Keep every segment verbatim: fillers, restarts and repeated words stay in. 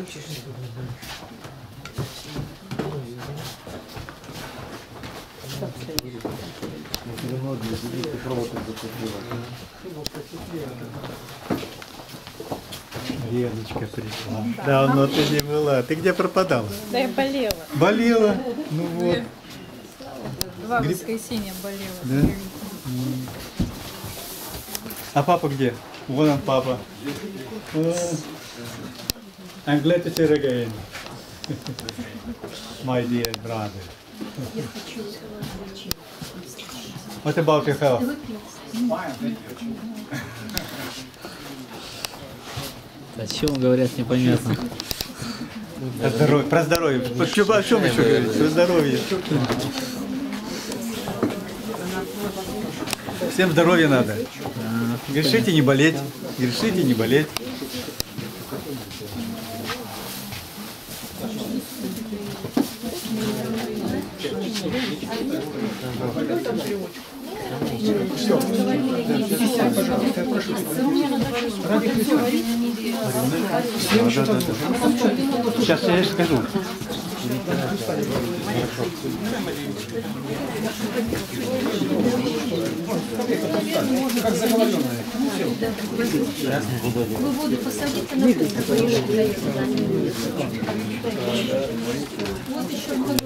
Леночка пришла. Давно ты не была. Ты где пропадала? Да я болела. Болела? Ну вот. Два воскресенья болела. Да? А папа где? Вон он, папа. I'm glad to see you again. My dear brother. What about your health? О чем говорят, непонятно. Про здоровье. Про здоровье. О чем еще говорить? Про здоровье. Всем здоровья надо. Грешите не болеть. Грешите не болеть. Сейчас я скажу. Как заговоренное. Вы воду посадите на вкус, вот еще много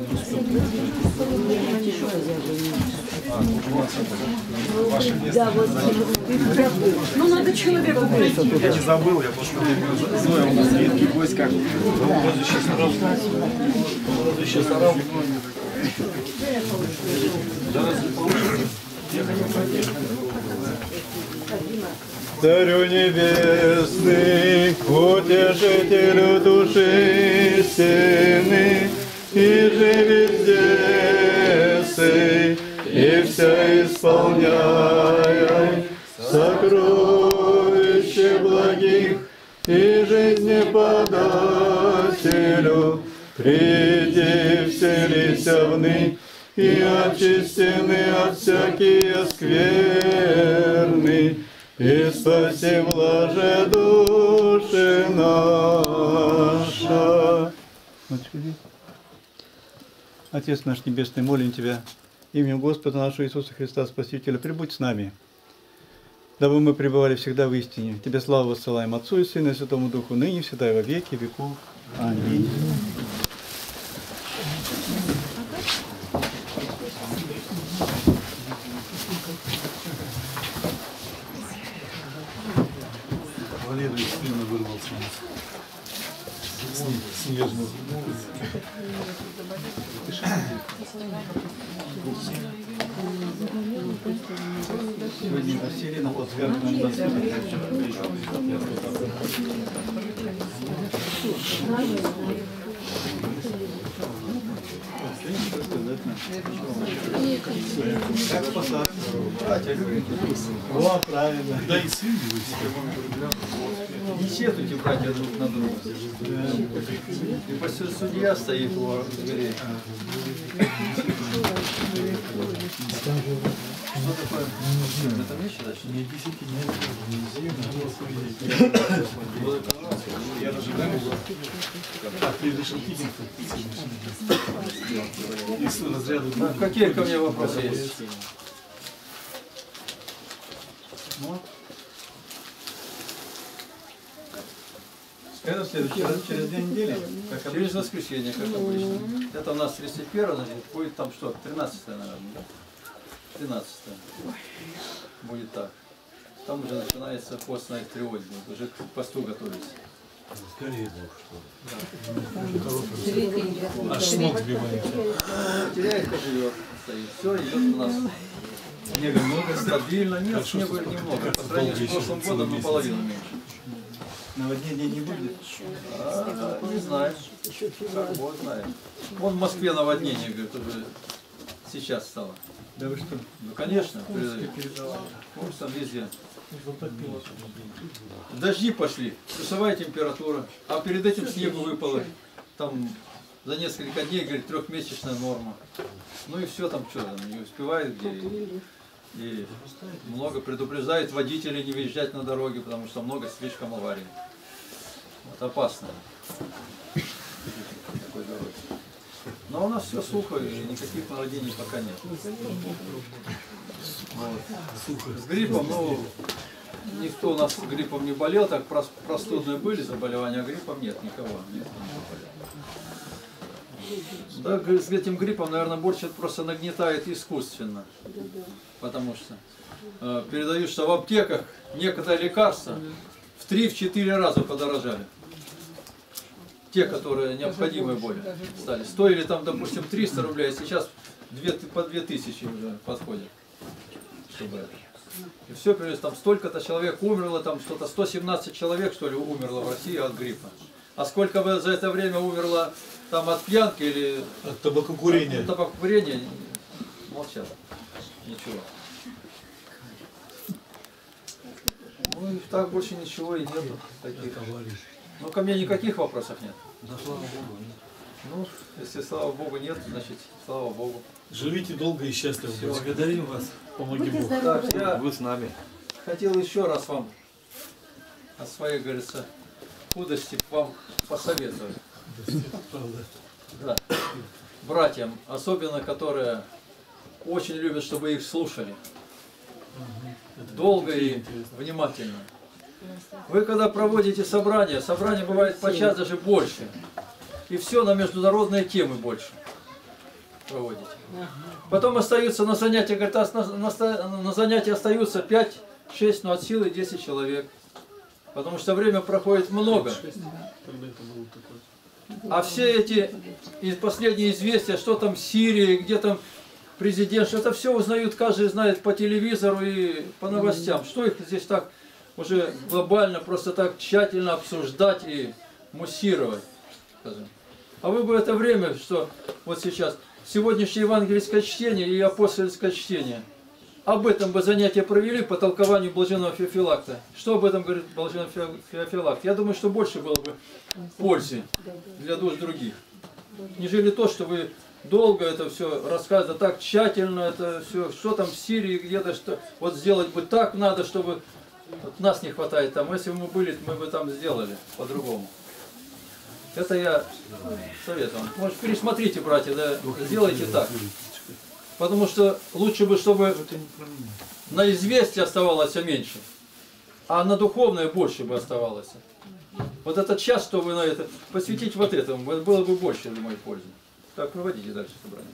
Да, вот. Ну, надо человеку пройти. Я не забыл, я просто Зоя у нас редкий гость, как воздущий сарал. Воздущий сарал. Царю небесный, утешителю души истины, и живи здесь, и все исполняй сокровище благих и жизни подателю, приди, вселися вны, и очистены от всякие скверны, и спаси блаже души наша. Отец наш Небесный, молим Тебя именем Господа нашего Иисуса Христа, Спасителя, прибудь с нами, дабы мы пребывали всегда в истине. Тебе славу воссылаем Отцу и Сыну и Святому Духу, ныне, всегда и во веки веков. Аминь. Валерий сильно вырвался у нас. Снежный. Сегодня Василий на плацкартном как спасаться? О, правильно. Да и сын его. Не сетуйте, братья, друг на друга. И после судья стоит у дверей. Что такое? Это вещи, да? Не десяти, не Я даже не могу. Так, ты решил Хиггинса. Из разряда. Какие ко мне вопросы есть? Это следующий раз через две недели. Как Через обычно. воскресенье, как обычно. Это у нас тридцать первое, значит, будет там что? тринадцатое, наверное, да? тринадцатое. Будет так. Там уже начинается постная тревога, уже к посту готовится. Скорее Бог, что. Аж смог сбивает. Теряется, живет, стоит. Все идет у нас. Снега много, стабильно. Нет, снега немного. По сравнению с прошлым годом наполовину меньше. Наводнения не будет? А, не знаю. Как Бог знает. Вон в Москве наводнение, говорит, уже сейчас стало. Да вы что? Ну, конечно. Курсом везде. Дожди пошли, плюсовая температура, а перед этим снегу выпало. Там за несколько дней, говорит, трехмесячная норма. Ну и все там, что там, не успевает где. И много предупреждает водителей не выезжать на дороге, потому что много слишком аварий. Вот, опасно. Такой дороги. Но у нас все сухо, и никаких наводнений пока нет. Вот. С гриппом, ну, никто у нас гриппом не болел, так простудные были заболевания, а гриппом нет, никого. Нет, не болел. Да, с этим гриппом, наверное, больше просто нагнетает искусственно. Потому что э, передают, что в аптеках некоторые лекарства в три-четыре раза подорожали. Те, которые необходимые более стали. Стоили там, допустим, триста рублей, а сейчас по две тысячи уже подходят. Чтобы... И все, там столько-то человек умерло, там что-то сто семнадцать человек, что ли, умерло в России от гриппа. А сколько бы за это время умерло там от пьянки или от табакокурения? От табакокурения, молчат. Ничего. Ну и так больше ничего и нету. Таких. Ну ко мне никаких вопросов нет. Да, слава Богу. Ну, если слава Богу нет, значит слава Богу. Живите долго и счастливо. Все. Благодарим вас. Помоги Бог. Так, я Вы с нами. Хотел еще раз вам от своей, говорится, худости вам посоветовать. Правда. Да. Братьям, особенно которые очень любят, чтобы их слушали. Долго и внимательно. Вы когда проводите собрания, собрания бывает по час даже больше. И все на международные темы больше проводите. Потом остаются на занятия, говорят, на, на, на занятия остаются пять-шесть, но от силы десять человек. Потому что время проходит много. А все эти и последние известия, что там в Сирии, где там президент, это все узнают, каждый знает по телевизору и по новостям. Что их здесь так уже глобально, просто так тщательно обсуждать и муссировать, скажем. А вы бы это время, что вот сейчас, сегодняшнее евангельское чтение и апостольское чтение, об этом бы занятия провели по толкованию блаженного Феофилакта. Что об этом говорит блаженный Феофилакт? Я думаю, что больше было бы пользы для душ других, нежели то, что вы долго это все рассказываете, так тщательно это все, что там в Сирии где-то, что вот сделать бы так надо, чтобы вот нас не хватает там. Если бы мы были, мы бы там сделали по-другому. Это я советую. Может, пересмотрите, братья, да, сделайте так. Потому что лучше бы, чтобы на известие оставалось меньше, а на духовное больше бы оставалось. Вот этот час, что вы на это посвятить вот этому, было бы больше для моей пользы. Так, проводите дальше собрание.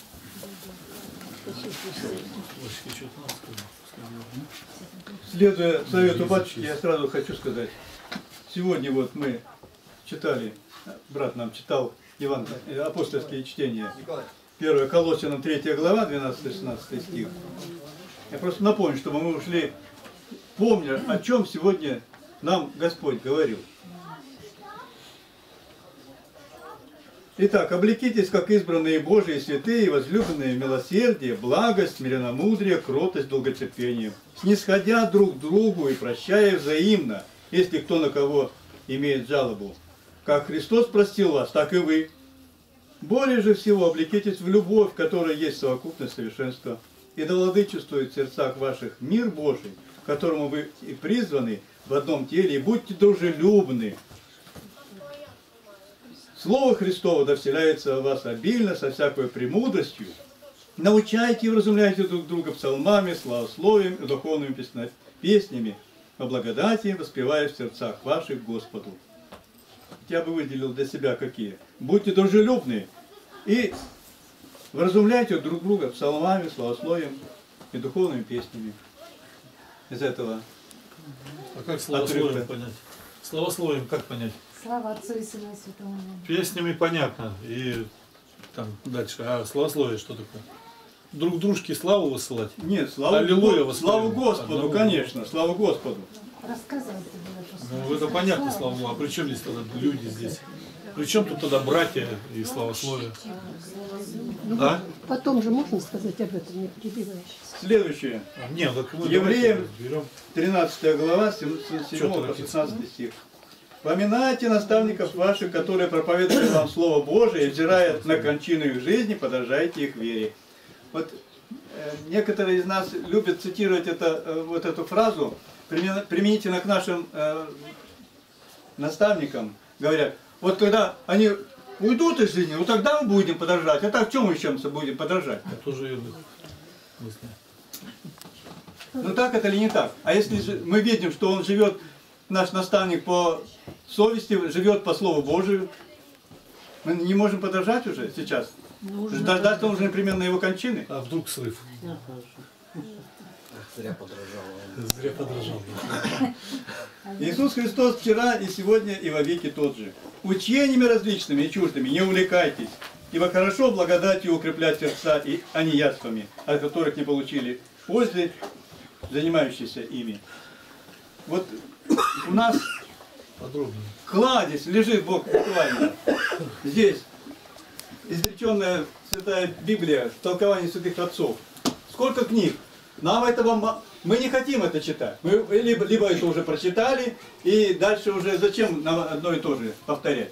Следуя совету батюшки, я сразу хочу сказать. Сегодня вот мы читали, брат нам читал Евангелие, апостольские чтения. первое Колоссянам третья глава, двенадцатый-шестнадцатый стих. Я просто напомню, чтобы мы ушли, помня, о чем сегодня нам Господь говорил. Итак, облекитесь, как избранные Божии, святые, возлюбленные в милосердие, благость, смиренномудрие, кротость, долготерпение, снисходя друг к другу и прощая взаимно, если кто на кого имеет жалобу. Как Христос простил вас, так и вы. Более же всего облекитесь в любовь, которая есть совокупность совершенства, и да владычествует в сердцах ваших мир Божий, к которому вы и призваны в одном теле, и будьте дружелюбны. Слово Христово да вселяется в вас обильно, со всякой премудростью. Научайте и вразумляйте друг друга псалмами, славословием и духовными песнями, по благодати воспевая в сердцах ваших Господу. Я бы выделил для себя какие. Будьте дружелюбны и вразумляйте друг друга псалмами, славословием и духовными песнями. Из этого. А как славословием понять? Славословием как понять? Слава Отцу и Сыну и Святому Духу. Песнями понятно. И там дальше. А славословие что такое? Друг дружке славу высылать? Нет, слава, Аллилуйя, слава Господу, одному конечно, слава Господу. Рассказывайте было. Ну, это понятно, слава Богу. А при чем здесь тогда люди здесь? При чем тут тогда братья и славословие? Ну, А? Потом же можно сказать об этом, не перебивая сейчас. Следующее. А, нет, так мы Евреям берем. тринадцатая глава, с седьмого по шестнадцатый стих. Поминайте наставников ваших, которые проповедуют вам Слово Божие, и, взирая на кончину их жизни, подражайте их вере. Вот э, некоторые из нас любят цитировать это, э, вот эту фразу применительно к нашим э, наставникам, говорят, вот когда они уйдут из жизни, вот тогда мы будем подражать. А так в чем мы еще будем подражать? Тоже верно. Мысли. Ну так это или не так? А если же мы видим, что он живет, наш наставник по совести, живет по Слову Божию, мы не можем подражать уже сейчас? Дождаться уже непременно его кончины? А вдруг срыв? Зря подражал. Зря подражал. Иисус Христос вчера и сегодня и во веки тот же. Учениями различными и чуждыми не увлекайтесь, ибо хорошо благодатью укреплять сердца, и, а не яствами, от которых не получили пользы, занимающиеся ими. Вот у нас Подробнее. кладезь лежит Бог буквально. Здесь изреченная Святая Библия, толкование святых отцов. Сколько книг? Нам этого мы не хотим это читать. Мы либо, либо это уже прочитали, и дальше уже зачем нам одно и то же повторять?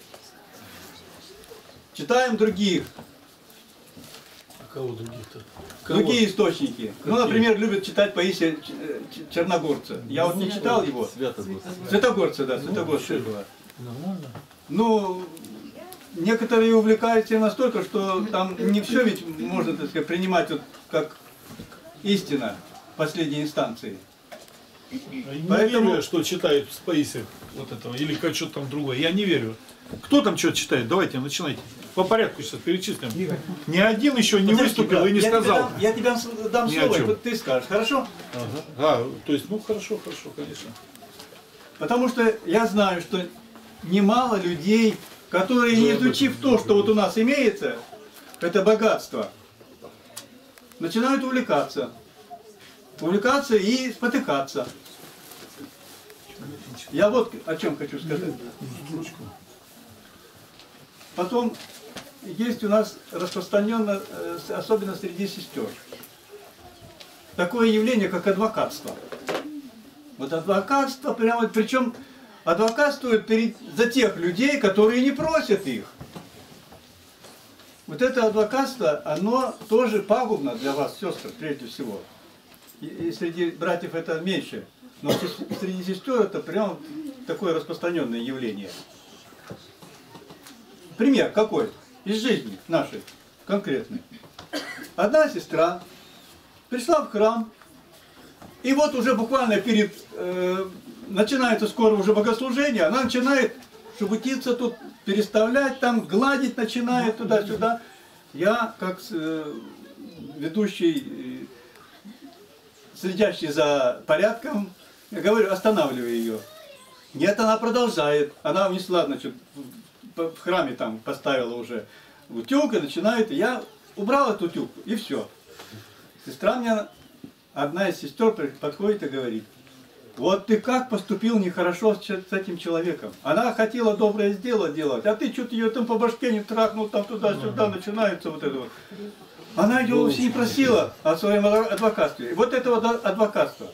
Читаем других. А кого других-то? Другие источники. Ну, например, любят читать Паисия Черногорца. Я вот не читал его. Святогорца, да, Святогорца было. Нормально. Ну, некоторые увлекаются настолько, что там не все ведь можно, так сказать, принимать вот как истина последней инстанции. Не Поэтому- верю, что читают с Паисия вот этого, или как что-то там другое. Я не верю. Кто там что-то читает? Давайте, начинайте. По порядку сейчас перечислим. Ни один еще не Подожди, выступил брат, и не я сказал. Тебе дам, я тебе дам- дам Ни о слово, и чем. вот ты скажешь, хорошо? Ага. А, то есть, ну хорошо, хорошо, конечно. Потому что я знаю, что немало людей, которые, не изучив то, что вот у нас имеется, это богатство, начинают увлекаться. Увлекаться и спотыкаться. Я вот о чем хочу сказать. Потом есть у нас распространенно, э, особенно среди сестер, такое явление, как адвокатство. Вот адвокатство, прямо, причем адвокатствуют перед, за тех людей, которые не просят их. Вот это адвокатство, оно тоже пагубно для вас, сестры, прежде всего. И, и среди братьев это меньше. Но среди сестер это прям такое распространенное явление. Пример какой? Из жизни нашей, конкретной. Одна сестра пришла в храм, и вот уже буквально перед, э, начинается скоро уже богослужение, она начинает шебутиться тут, переставлять там, гладить начинает туда-сюда. Я, как э, ведущий, э, следящий за порядком, я говорю, останавливаю ее. Нет, она продолжает. Она внесла, значит, в, в храме там поставила уже утюг и начинает. Я убрал этот утюг, и все. Сестра мне, одна из сестер подходит и говорит: вот ты как поступил нехорошо с, с этим человеком. Она хотела доброе дело делать, а ты что-то ее там по башке не трахнул, там туда-сюда, начинается вот это вот. Она ее вовсе не просила о своем адвокатстве. И вот этого адвокатства.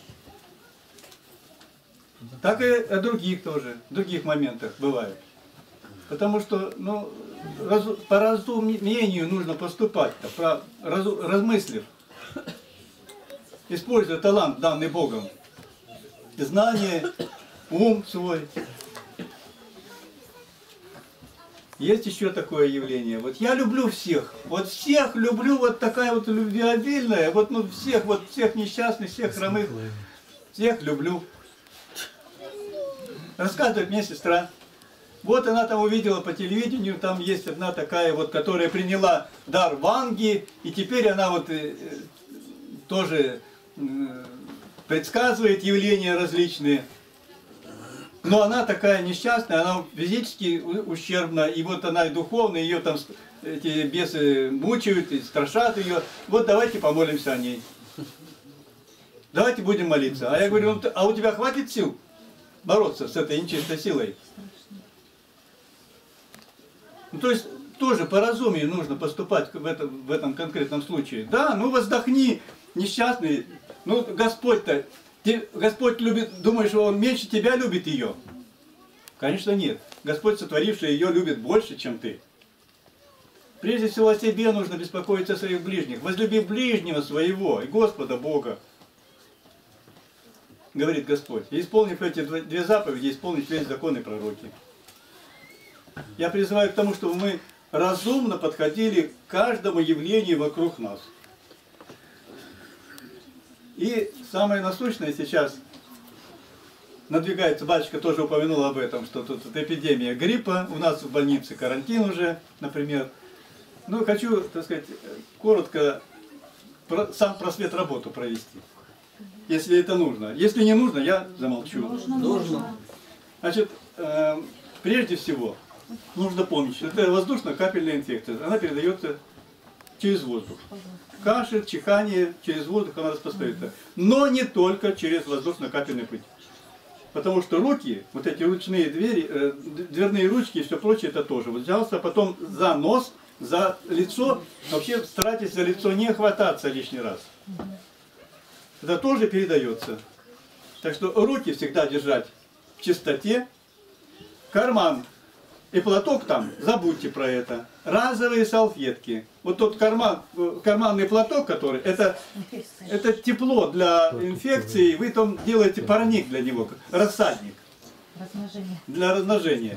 Так и о других тоже, в других моментах бывает. Потому что, ну, раз, по разумению нужно поступать, про, раз, размыслив, используя талант, данный Богом, знание, ум свой. Есть еще такое явление. Вот я люблю всех. Вот всех люблю, вот такая вот любвеобильная. Вот ну всех, вот всех несчастных, всех хромых. Всех люблю. Рассказывает мне сестра. Вот она там увидела по телевидению, там есть одна такая вот, которая приняла дар Ванги, и теперь она вот э, тоже э, предсказывает явления различные. Но она такая несчастная, она физически ущербна, и вот она и духовно, ее там эти бесы мучают и страшат ее. Вот давайте помолимся о ней. Давайте будем молиться. А я говорю, ну, а у тебя хватит сил бороться с этой нечистой силой? Ну, то есть тоже по разумию нужно поступать в этом, в этом конкретном случае. Да, ну воздохни, несчастный. Ну Господь-то, Господь любит, думаешь, Он меньше тебя любит ее? Конечно нет. Господь, сотворивший ее, любит больше, чем ты. Прежде всего о себе нужно беспокоиться о своих ближних. Возлюби ближнего своего и Господа Бога. говорит Господь. И исполнив эти две заповеди, исполнить весь закон и пророки. Я призываю к тому, чтобы мы разумно подходили к каждому явлению вокруг нас. И самое насущное сейчас надвигается, батюшка тоже упомянул об этом, что тут вот эпидемия гриппа, у нас в больнице карантин уже, например. Ну, хочу, так сказать, коротко про, сам просвет работу провести, если это нужно. Если не нужно, я замолчу. Нужно, нужно. Значит, э, прежде всего, нужно помнить, что это воздушно-капельная инфекция. Она передается через воздух. Кашель, чихание, через воздух она распространяется. Но не только через воздушно-капельный путь. Потому что руки, вот эти ручные двери, э, дверные ручки и все прочее, это тоже. Вот взялся, потом за нос, за лицо. Вообще старайтесь за лицо не хвататься лишний раз. Это тоже передается. Так что руки всегда держать в чистоте. Карман и платок там, забудьте про это. Разовые салфетки. Вот тот карман, карманный платок, который, это, это тепло для инфекции. Вы там делаете парник для него, рассадник. Размножение. Для размножения.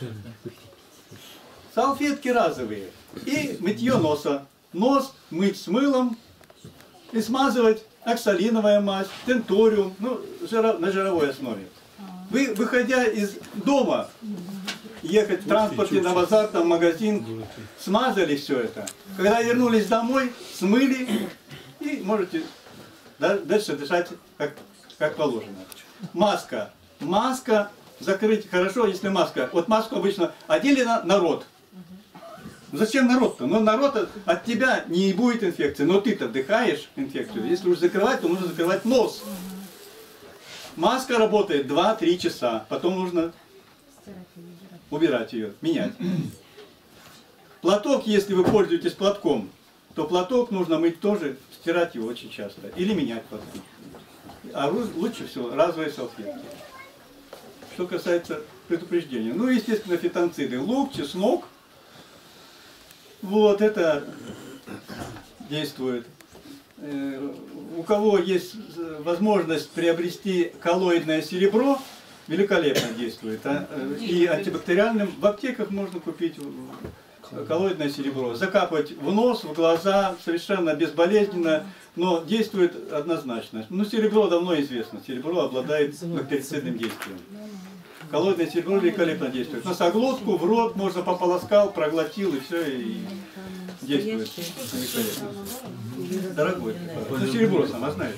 Салфетки разовые. И мытье носа. Нос мыть с мылом и смазывать оксалиновая мазь, тенториум, ну, жиро, на жировой основе. Вы, выходя из дома, ехать в транспорте, на базар, там, в магазин, смазали все это. Когда вернулись домой, смыли и можете дальше дышать как, как положено. Маска. Маска закрыть хорошо, если маска. Вот маску обычно одели на народ. Зачем народ-то? Ну, народ от тебя не будет инфекции, но ты-то вдыхаешь инфекцию. Если уж закрывать, то нужно закрывать нос. Маска работает два-три часа, потом нужно убирать ее, менять. Платок, если вы пользуетесь платком, то платок нужно мыть тоже, стирать его очень часто. Или менять платки. А лучше всего разовые салфетки. Что касается предупреждения. Ну, естественно, фитонциды. Лук, чеснок. Вот это действует. У кого есть возможность приобрести коллоидное серебро, великолепно действует. А? И антибактериальным в аптеках можно купить коллоидное серебро. Закапывать в нос, в глаза, совершенно безболезненно, но действует однозначно. Ну, серебро давно известно. Серебро обладает бактерицидным действием. Коллоидное серебро великолепно действует. Носоглотку, в рот можно пополоскал, проглотил и все, и действует великолепно. Дорогой. Ну, серебро сама знаешь.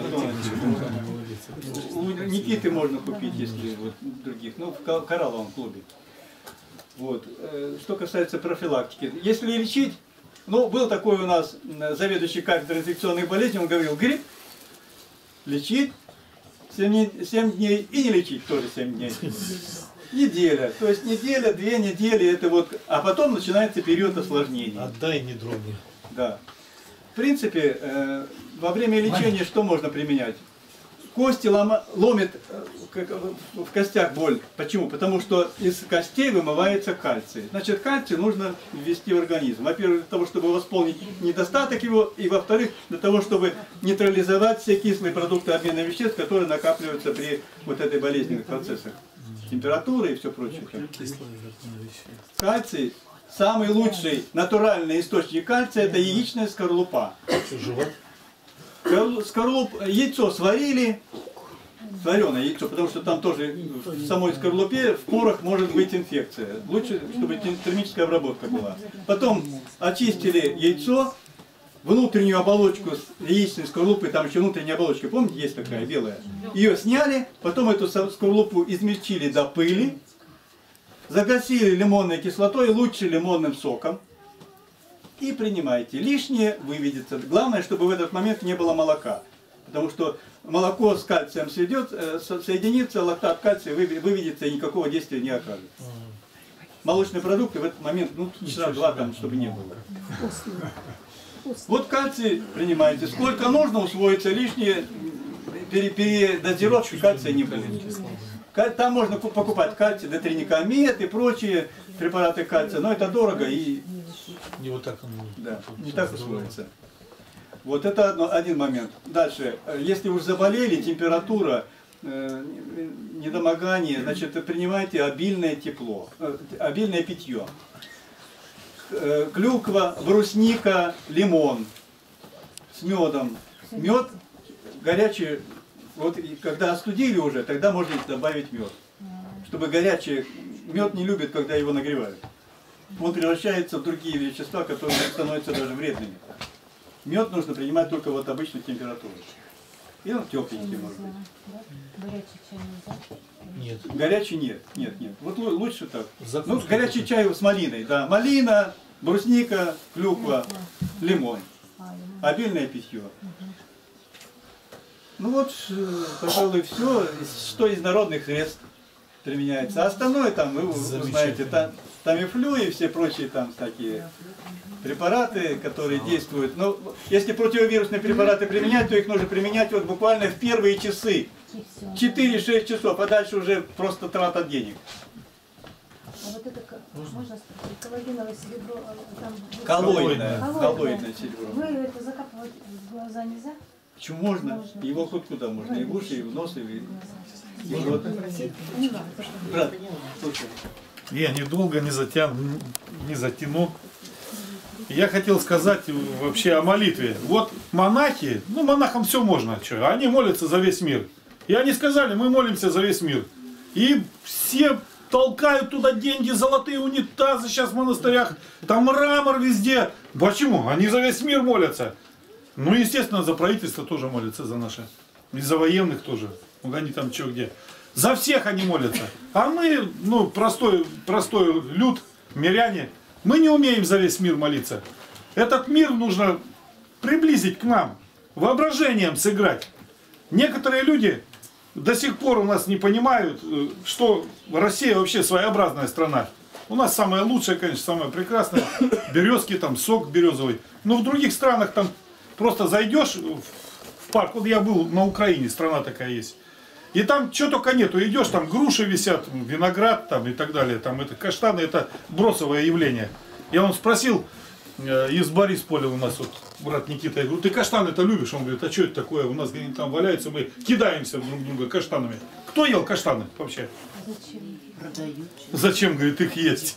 У Никиты можно купить, если вот других. Ну, в коралловом клубе. Вот. Что касается профилактики. Если лечить, ну, был такой у нас заведующий кафедрой инфекционных болезней, он говорил, грипп лечить семь дней и не лечить тоже семь дней. Неделя. То есть неделя, две недели, это вот, а потом начинается период осложнений. Отдай, не дрогни. Да. В принципе, э, во время лечения что можно применять? Кости лома, ломит э, как, в костях боль. Почему? Потому что из костей вымывается кальций. Значит, кальций нужно ввести в организм. Во-первых, для того, чтобы восполнить недостаток его, и во-вторых, для того, чтобы нейтрализовать все кислые продукты обмена веществ, которые накапливаются при вот этой болезненных процессах. Температура и все прочее. Кальций, самый лучший натуральный источник кальция, это яичная скорлупа. Скорлуп, яйцо сварили, свареное яйцо, потому что там тоже в самой скорлупе, в порах может быть инфекция. Лучше, чтобы термическая обработка была. Потом очистили яйцо, внутреннюю оболочку яичной скорлупы, там еще внутренняя оболочка, помните, есть такая белая? Ее сняли, потом эту скорлупу измельчили до пыли, загасили лимонной кислотой, лучше лимонным соком. И принимайте. Лишнее выведется. Главное, чтобы в этот момент не было молока. Потому что молоко с кальцием сведет, соединится, лактат кальция выведется и никакого действия не окажет. Молочные продукты в этот момент, ну, часа два там, чтобы не было. Вот кальций принимаете. Сколько нужно, усвоится лишнее, передозировки кальция не будет. Там можно покупать кальций, детринекамид и прочие препараты кальция, но это дорого и не вот так он, да, не так усвоится. Вот это одно, один момент. Дальше, если уж заболели, температура, э, недомогание, значит, принимайте обильное тепло, э, обильное питье. Э, клюква, брусника, лимон с медом. Мед горячий, вот и когда остудили уже, тогда можно добавить мед. Чтобы горячий, мед не любит, когда его нагревают. Он превращается в другие вещества, которые становятся даже вредными. Мед нужно принимать только вот обычной температуры. И он тепленький может быть. Горячий чай нельзя? Нет. Горячий нет, нет, нет. Вот лу- лучше так. Закуска Ну, горячий чай с малиной, да. Малина, брусника, клюква, лимон. Обильное питье. Ну вот, э, пожалуй, все, что из народных средств применяется. А остальное там, вы, вы знаете, там, тамифлю и все прочие там такие препараты, которые действуют. Но если противовирусные препараты применять, то их нужно применять вот буквально в первые часы. четыре-шесть часов, а дальше уже просто трата денег. А вот это, как- можно спросить, коллагеновое серебро, а, там... Коллоидное, Коллоидное. коллоидное серебро. Вы это закапывать в глаза нельзя? Почему можно? Его хоть куда можно, и в уши, и в нос, и в... и в рот. Брат, слушай. Я недолго не, затяну, не затяну. Я хотел сказать вообще о молитве. Вот монахи, ну монахам все можно, что, они молятся за весь мир. И они сказали, мы молимся за весь мир. И все толкают туда деньги, золотые унитазы сейчас в монастырях, там мрамор везде. Почему? Они за весь мир молятся. Ну, естественно, за правительство тоже молятся, за наше. И за военных тоже. Ну, они там что где. За всех они молятся. А мы, ну, простой, простой люд, миряне, мы не умеем за весь мир молиться. Этот мир нужно приблизить к нам, воображением сыграть. Некоторые люди до сих пор у нас не понимают, что Россия вообще своеобразная страна. У нас самая лучшая, конечно, самая прекрасная. Березки, там, сок березовый. Но в других странах там просто зайдешь в парк. Вот я был на Украине, страна такая есть. И там что только нету. Идешь, там груши висят, виноград там и так далее. Там это каштаны, это бросовое явление. Я он спросил, э, из Борисполя у нас вот брат Никита, я говорю, ты каштаны-то любишь? Он говорит, а что это такое? У нас где-нибудь там валяются, мы кидаемся друг друга каштанами. Кто ел каштаны вообще? Зачем, говорит, их есть?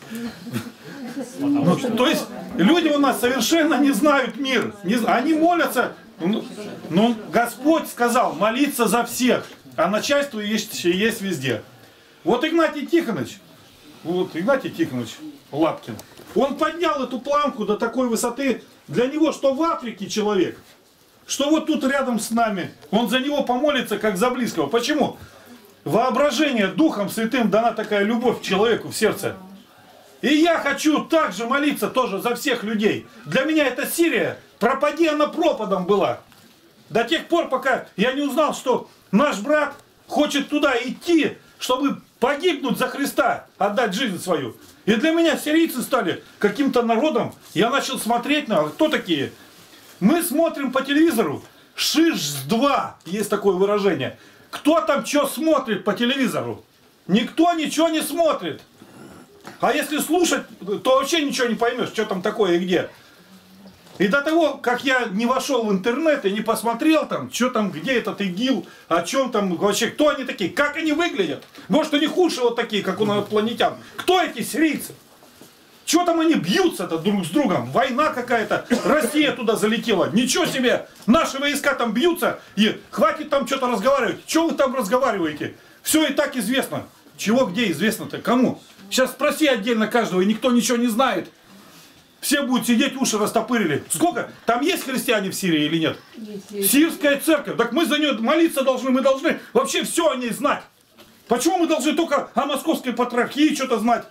Ну, то есть люди у нас совершенно не знают мир. Не, они молятся. Ну, ну, Господь сказал молиться за всех. А начальство есть, есть везде. Вот Игнатий Тихонович, вот Игнатий Тихонович Лапкин, он поднял эту планку до такой высоты для него, что в Африке человек, что вот тут рядом с нами, он за него помолится, как за близкого. Почему? Воображение Духом Святым дана такая любовь человеку в сердце. И я хочу также молиться тоже за всех людей. Для меня эта Сирия, пропади она пропадом была. До тех пор, пока я не узнал, что наш брат хочет туда идти, чтобы погибнуть за Христа, отдать жизнь свою. И для меня сирийцы стали каким-то народом. Я начал смотреть на, кто такие? Мы смотрим по телевизору, шиш-два, есть такое выражение. Кто там что смотрит по телевизору? Никто ничего не смотрит. А если слушать, то вообще ничего не поймешь, что там такое и где. И до того, как я не вошел в интернет и не посмотрел там, что там, где этот ИГИЛ, о чем там вообще, кто они такие, как они выглядят. Может, они хуже вот такие, как у инопланетян. Кто эти сирийцы? Что там они бьются-то друг с другом? Война какая-то, Россия туда залетела. Ничего себе, наши войска там бьются, и хватит там что-то разговаривать. Что вы там разговариваете? Все и так известно. Чего где известно-то? Кому? Сейчас спроси отдельно каждого, и никто ничего не знает. Все будут сидеть, уши растопырили. Сколько? Там есть христиане в Сирии или нет? Есть, есть. Сирская церковь. Так мы за нее молиться должны, мы должны вообще все о ней знать. Почему мы должны только о московской патриархии что-то знать?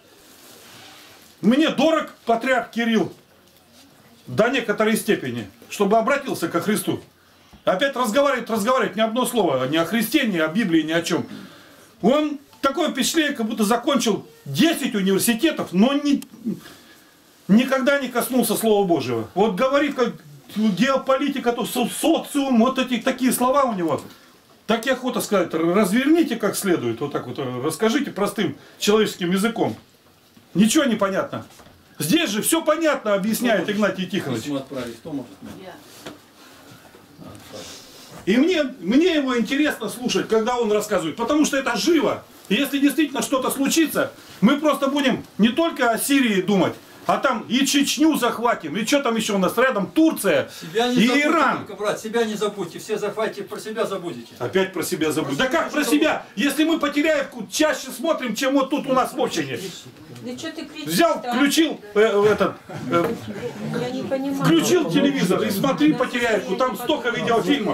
Мне дорог патриарх Кирилл до некоторой степени, чтобы обратился ко Христу. Опять разговаривает, разговаривает, ни одно слово ни о Христе, ни о Библии, ни о чем. Он такое впечатление, как будто закончил десять университетов, но не... никогда не коснулся Слова Божьего. Вот говорит, как геополитика, то социум, вот эти такие слова у него. Так и охота сказать, разверните как следует, вот так вот, расскажите простым человеческим языком. Ничего не понятно. Здесь же все понятно, объясняет Игнатий Тихонович. Письмо отправить, кто может? И мне, мне его интересно слушать, когда он рассказывает, потому что это живо. И если действительно что-то случится, мы просто будем не только о Сирии думать, а там и Чечню захватим, и что там еще у нас рядом, Турция Себя не и забудьте, Иран. только, брат, себя не забудьте, все захватите, про себя забудете. Опять про себя забудь. Да как про себя? Если мы по Теряевку чаще смотрим, чем вот тут у нас в общине. Да что ты кричишь? Взял, включил э, этот, э, Я не понимаю. включил телевизор и смотри по Теряевку, там столько видеофильмов.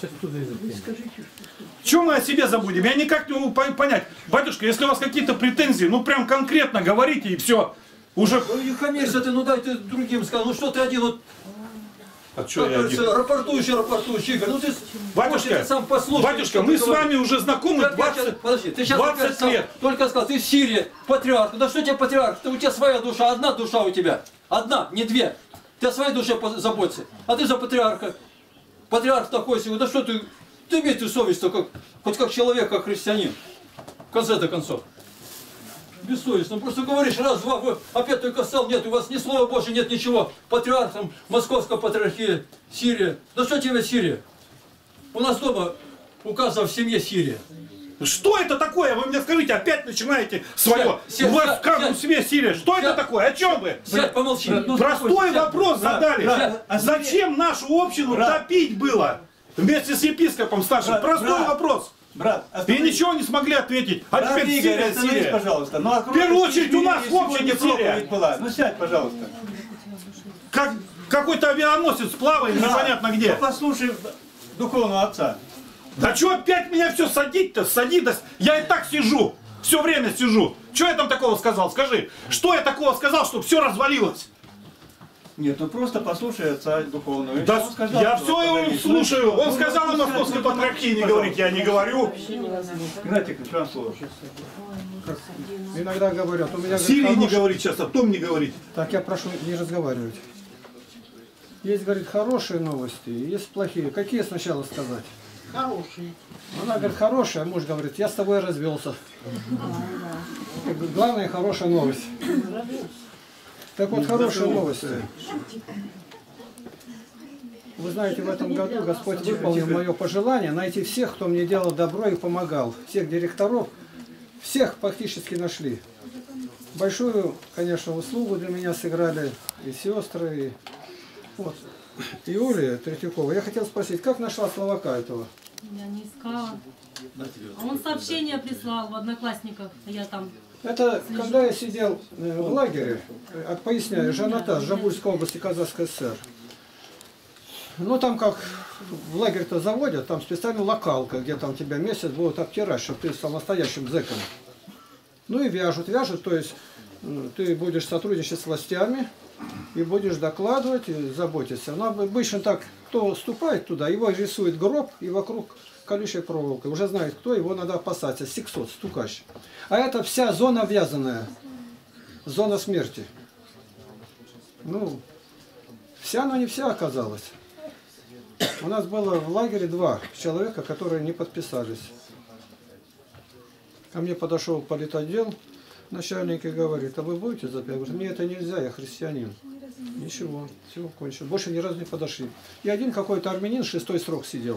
Чего мы о себе забудем? Я никак не могу понять. Батюшка, если у вас какие-то претензии, ну прям конкретно говорите и все. Уже... Ну и хамишься ты, ну дай ты другим сказал, ну что ты один вот... А что я один? Рапортующий, рапортующий, Игорь, ну ты... Батюшка, ты сам послушай, батюшка, мы с вами уже знакомы двадцать, Подожди, ты сейчас двадцать лет. Только сказал, ты в Сирии, патриарх. Да что тебе патриарх? Ты, у тебя своя душа, одна душа у тебя. Одна, не две. Ты о своей душе заботься. А ты за патриарха. Патриарх такой себе, да что ты... Ты имей ты совесть-то, как, хоть как человек, как христианин. В конце-то концов. Бессовестно. Просто говоришь, раз, два, вы опять только встал, нет, у вас ни слова Божьего, нет ничего. Патриарх, там, Московская патриархия, Сирия. Да что тебе Сирия? У нас дома указано в семье Сирия. Что это такое? Вы мне скажите, опять начинаете свое. Сядь, У вас сядь, в каждом сядь. семье Сирия. Что Сядь. это такое? О чем вы? Сядь, помолчи. Простой Сядь. вопрос задали. брат, а Зачем нашу общину Брат. топить было? Вместе с епископом старшим. Брат, Простой брат. вопрос. Брат, И остановись. ничего не смогли ответить. А Брат теперь Игорь, Сирия, остановись, Сирия. пожалуйста. Ну, а В первую очередь у нас в общине сегодня Сирия. проповедь была. Ну сядь, пожалуйста. Как какой-то авианосец плавает Брат, непонятно где. Ну послушай духовного отца. Да что опять меня все садить-то, садить? Я и так сижу, все время сижу. Что я там такого сказал? Скажи, что я такого сказал, чтобы все развалилось? Нет, ну просто послушай отца духовного. Да, Он сказал, я что все его поговорить. слушаю. Он Ну, сказал о ну, московской ну, патриархии не пожалуйста. говорить, я не говорю. Игнатий Француз. Иногда говорят, у меня... Сирии говорит, не хороший- говорить сейчас, о том не говорить. Так, я прошу не разговаривать. Есть, говорит, хорошие новости, есть плохие. Какие сначала сказать? Хорошие. Она говорит, хорошая, а муж говорит, я с тобой развелся. Как бы главная хорошая новость. Так вот, хорошие новости. Вы знаете, в этом году Господь выполнил мое пожелание найти всех, кто мне делал добро и помогал. Всех директоров, всех практически нашли. Большую, конечно, услугу для меня сыграли и сестры, и вот. Юлия Третьякова. Я хотел спросить, как нашла словака этого? Я не искала. А он сообщение прислал в Одноклассниках. Я там... Это когда я сидел э, в лагере, э, поясняю, Жанатас, Жабульской области, Казахской ССР. Ну там как в лагерь-то заводят, там специально локалка, где там тебя месяц будут обтирать, чтобы ты стал настоящим зэком. Ну и вяжут, вяжут, то есть э, ты будешь сотрудничать с властями и будешь докладывать и заботиться. Но обычно так, кто вступает туда, его рисует гроб и вокруг колючей проволокой. Уже знает, кто, его надо опасаться. Сексот, стукач. А это вся зона вязаная. Зона смерти. Ну, вся, но не вся оказалась. У нас было в лагере два человека, которые не подписались. Ко мне подошел политотдел, начальник и говорит, а вы будете записывать? Я говорю, мне это нельзя, я христианин. Ничего, все, кончил. Больше ни разу не подошли. И один какой-то армянин шестой срок сидел.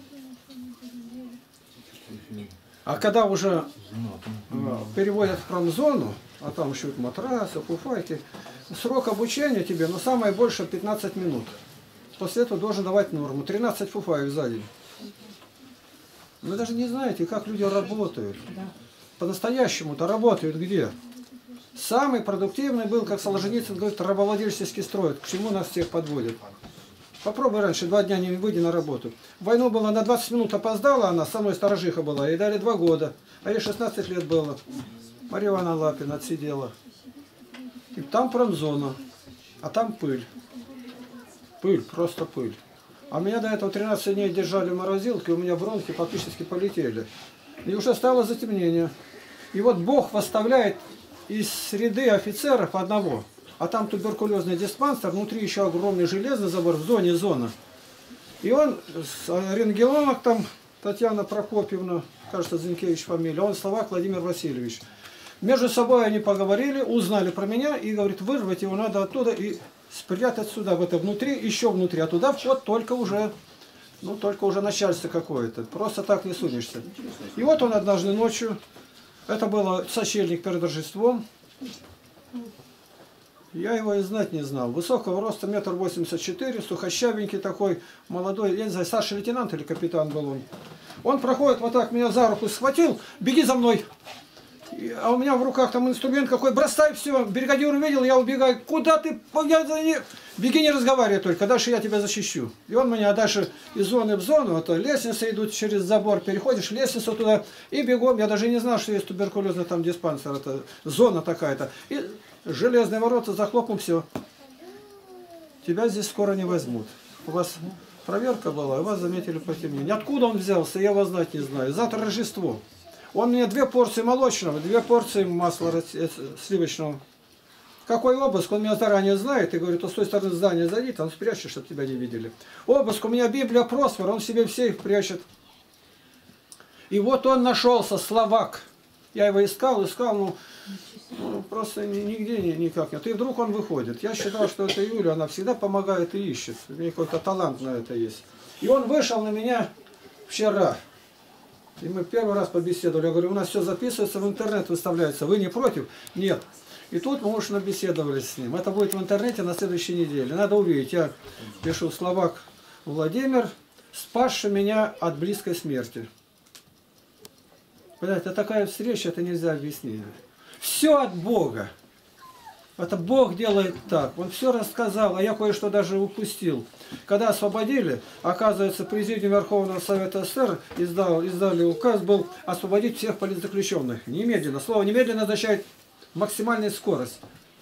А когда уже э, переводят в промзону, а там еще матрасы, фуфайки, срок обучения тебе, но самое больше пятнадцать минут. После этого должен давать норму. тринадцать фуфаек за день. Вы даже не знаете, как люди работают. По-настоящему-то работают где? Самый продуктивный был, как Солженицын говорит, рабовладельческий строй. К чему нас всех подводят? Попробуй раньше, два дня не выйди на работу. В войну было на двадцать минут опоздала она, со мной сторожиха была, ей дали два года. А ей шестнадцать лет было. Марья Ивановна Лапина отсидела. И там промзона, а там пыль. Пыль, просто пыль. А меня до этого тринадцать дней держали в морозилке, у меня бронхи фактически полетели. И уже стало затемнение. И вот Бог восставляет из среды офицеров одного. А там туберкулезный диспансер, внутри еще огромный железный забор, в зоне зона. И он, рентгенолог там, Татьяна Прокопьевна, кажется, Зинкевич фамилия, он словак Владимир Васильевич. Между собой они поговорили, узнали про меня и говорит, вырвать его надо оттуда и спрятать сюда, в это внутри, еще внутри, а туда вход только уже Ну, только уже начальство какое-то. Просто так не сунешься. И вот он однажды ночью, это было сочельник перед Рождеством, я его и знать не знал. Высокого роста, метр восемьдесят четыре, сухощавенький такой, молодой, я не знаю, старший лейтенант или капитан был он. Он проходит вот так, меня за руку схватил, беги за мной. А у меня в руках там инструмент какой, бросай все, бригадир увидел, я убегаю, куда ты, я за не... беги, не разговаривай только, дальше я тебя защищу. И он меня дальше из зоны в зону, вот лестница идут через забор, переходишь лестницу туда и бегом, я даже не знал, что есть туберкулезный там диспансер, это зона такая-то. И железные ворота захлопнул, все. Тебя здесь скоро не возьмут. У вас проверка была, и вас заметили по темени. Откуда он взялся, я вас знать не знаю. Завтра Рождество. Он мне две порции молочного, две порции масла сливочного. Какой обыск? Он меня заранее знает и говорит, вот с той стороны здания зайди, там спрячешь, чтобы тебя не видели. Обыск, у меня Библия Просфор, он себе все их прячет. И вот он нашелся, словак. Я его искал, искал, ну, ну просто нигде никак нет. И вдруг он выходит. Я считал, что это Юля, она всегда помогает и ищет. У меня какой-то талант на это есть. И он вышел на меня вчера. И мы первый раз побеседовали. Я говорю, у нас все записывается, в интернет выставляется. Вы не против? Нет. И тут мы уж набеседовали с ним. Это будет в интернете на следующей неделе. Надо увидеть. Я пишу, словак Владимир, спасший меня от близкой смерти. Понимаете, такая встреча, это нельзя объяснить. Все от Бога. Это Бог делает так. Он все рассказал, а я кое-что даже упустил. Когда освободили, оказывается, Президиум Верховного Совета СССР издал, издали указ был освободить всех политзаключенных. Немедленно. Слово немедленно означает максимальная скорость.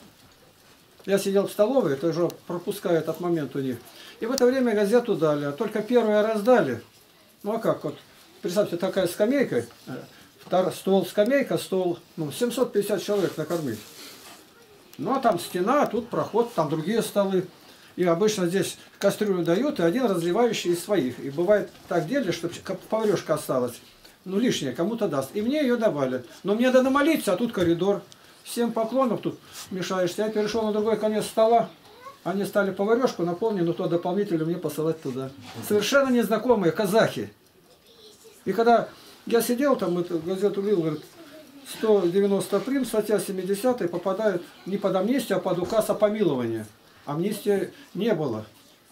Я сидел в столовой, это уже пропускаю этот момент у них. И в это время газету дали. Только первые раздали. Ну а как? Вот, представьте, такая скамейка, второй, стол, скамейка, стол, ну, семьсот пятьдесят человек накормить. Ну а там стена, тут проход, там другие столы. И обычно здесь кастрюлю дают, и один разливающий из своих. И бывает так делали, чтобы поварешка осталась. Ну лишнее кому-то даст. И мне ее давали. Но мне надо молиться, а тут коридор. Семь поклонов тут мешаешься. Я перешел на другой конец стола. Они стали поварешку наполнить, но то дополнительно мне посылать туда. Совершенно незнакомые казахи. И когда я сидел там, эту газету лил, говорит, сто девяносто прим, статья семидесятая, попадает не под амнистию, а под указ о помиловании. Амнистии не было.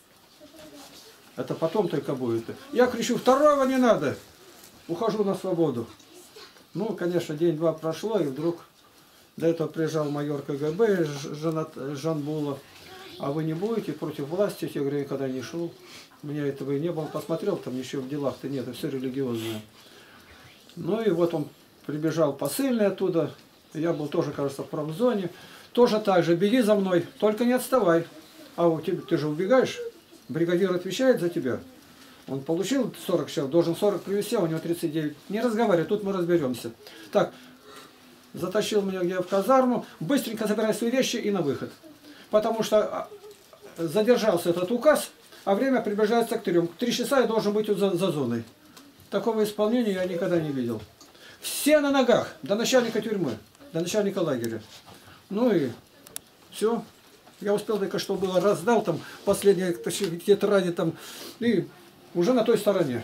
Это потом только будет. Я кричу, второго не надо. Ухожу на свободу. Ну, конечно, день-два прошло, и вдруг до этого приезжал майор КГБ Жанбулов. А вы не будете против власти? Я говорю, я никогда не шел. У меня этого и не было. Посмотрел, там ничего в делах-то нет, это все религиозное. Ну и вот он прибежал посыльный оттуда. Я был тоже, кажется, в промзоне. Тоже так же, беги за мной, только не отставай. А у тебя, ты же убегаешь, бригадир отвечает за тебя. Он получил сорок человек, должен сорок привезти, а у него тридцать девять. Не разговаривай, тут мы разберемся. Так, затащил меня где в казарму, быстренько забирай свои вещи и на выход. Потому что задержался этот указ, а время приближается к трем. Три часа я должен быть за, за зоной. Такого исполнения я никогда не видел. Все на ногах, до начальника тюрьмы, до начальника лагеря. Ну и все. Я успел только что было, раздал там последние тетради там, и уже на той стороне.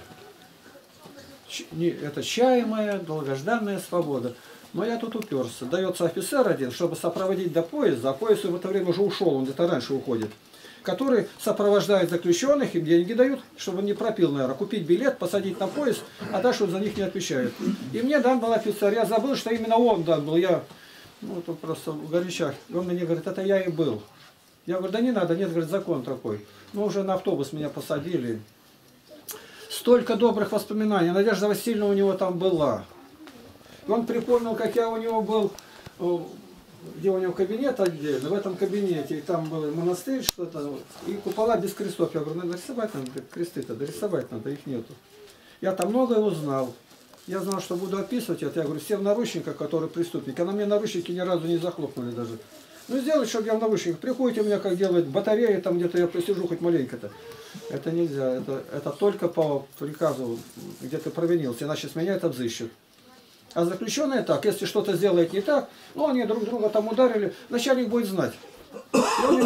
Это чаемая, долгожданная свобода. Но я тут уперся. Дается офицер один, чтобы сопроводить до поезда, а поезд в это время уже ушел, он где-то раньше уходит. Который сопровождает заключенных, им деньги дают, чтобы он не пропил, наверное, купить билет, посадить на поезд, а дальше он за них не отвечает. И мне дан был офицер, я забыл, что именно он дан был, я, ну, тут просто в горячах. И он мне говорит, это я и был. Я говорю, да не надо, нет, говорит, закон такой. Ну, уже на автобус меня посадили. Столько добрых воспоминаний, Надежда Васильевна у него там была. И он припомнил, как я у него был, где у него кабинет отдельно, в этом кабинете, и там был монастырь, что-то, и купола без крестов. Я говорю, надо рисовать, надо кресты-то, дорисовать надо, их нету. Я там многое узнал. Я знал, что буду описывать это. Я говорю, все в наручниках, которые преступники. А на мне наручники ни разу не захлопнули даже. Ну, сделать, чтобы я в наручниках. Приходите у меня, как делать батареи, там где-то я посижу хоть маленько-то. Это нельзя. Это, это только по приказу, где ты провинился, иначе с меня это взыщут. А заключенные так, если что-то сделает не так, ну, они друг друга там ударили, начальник будет знать. И он ему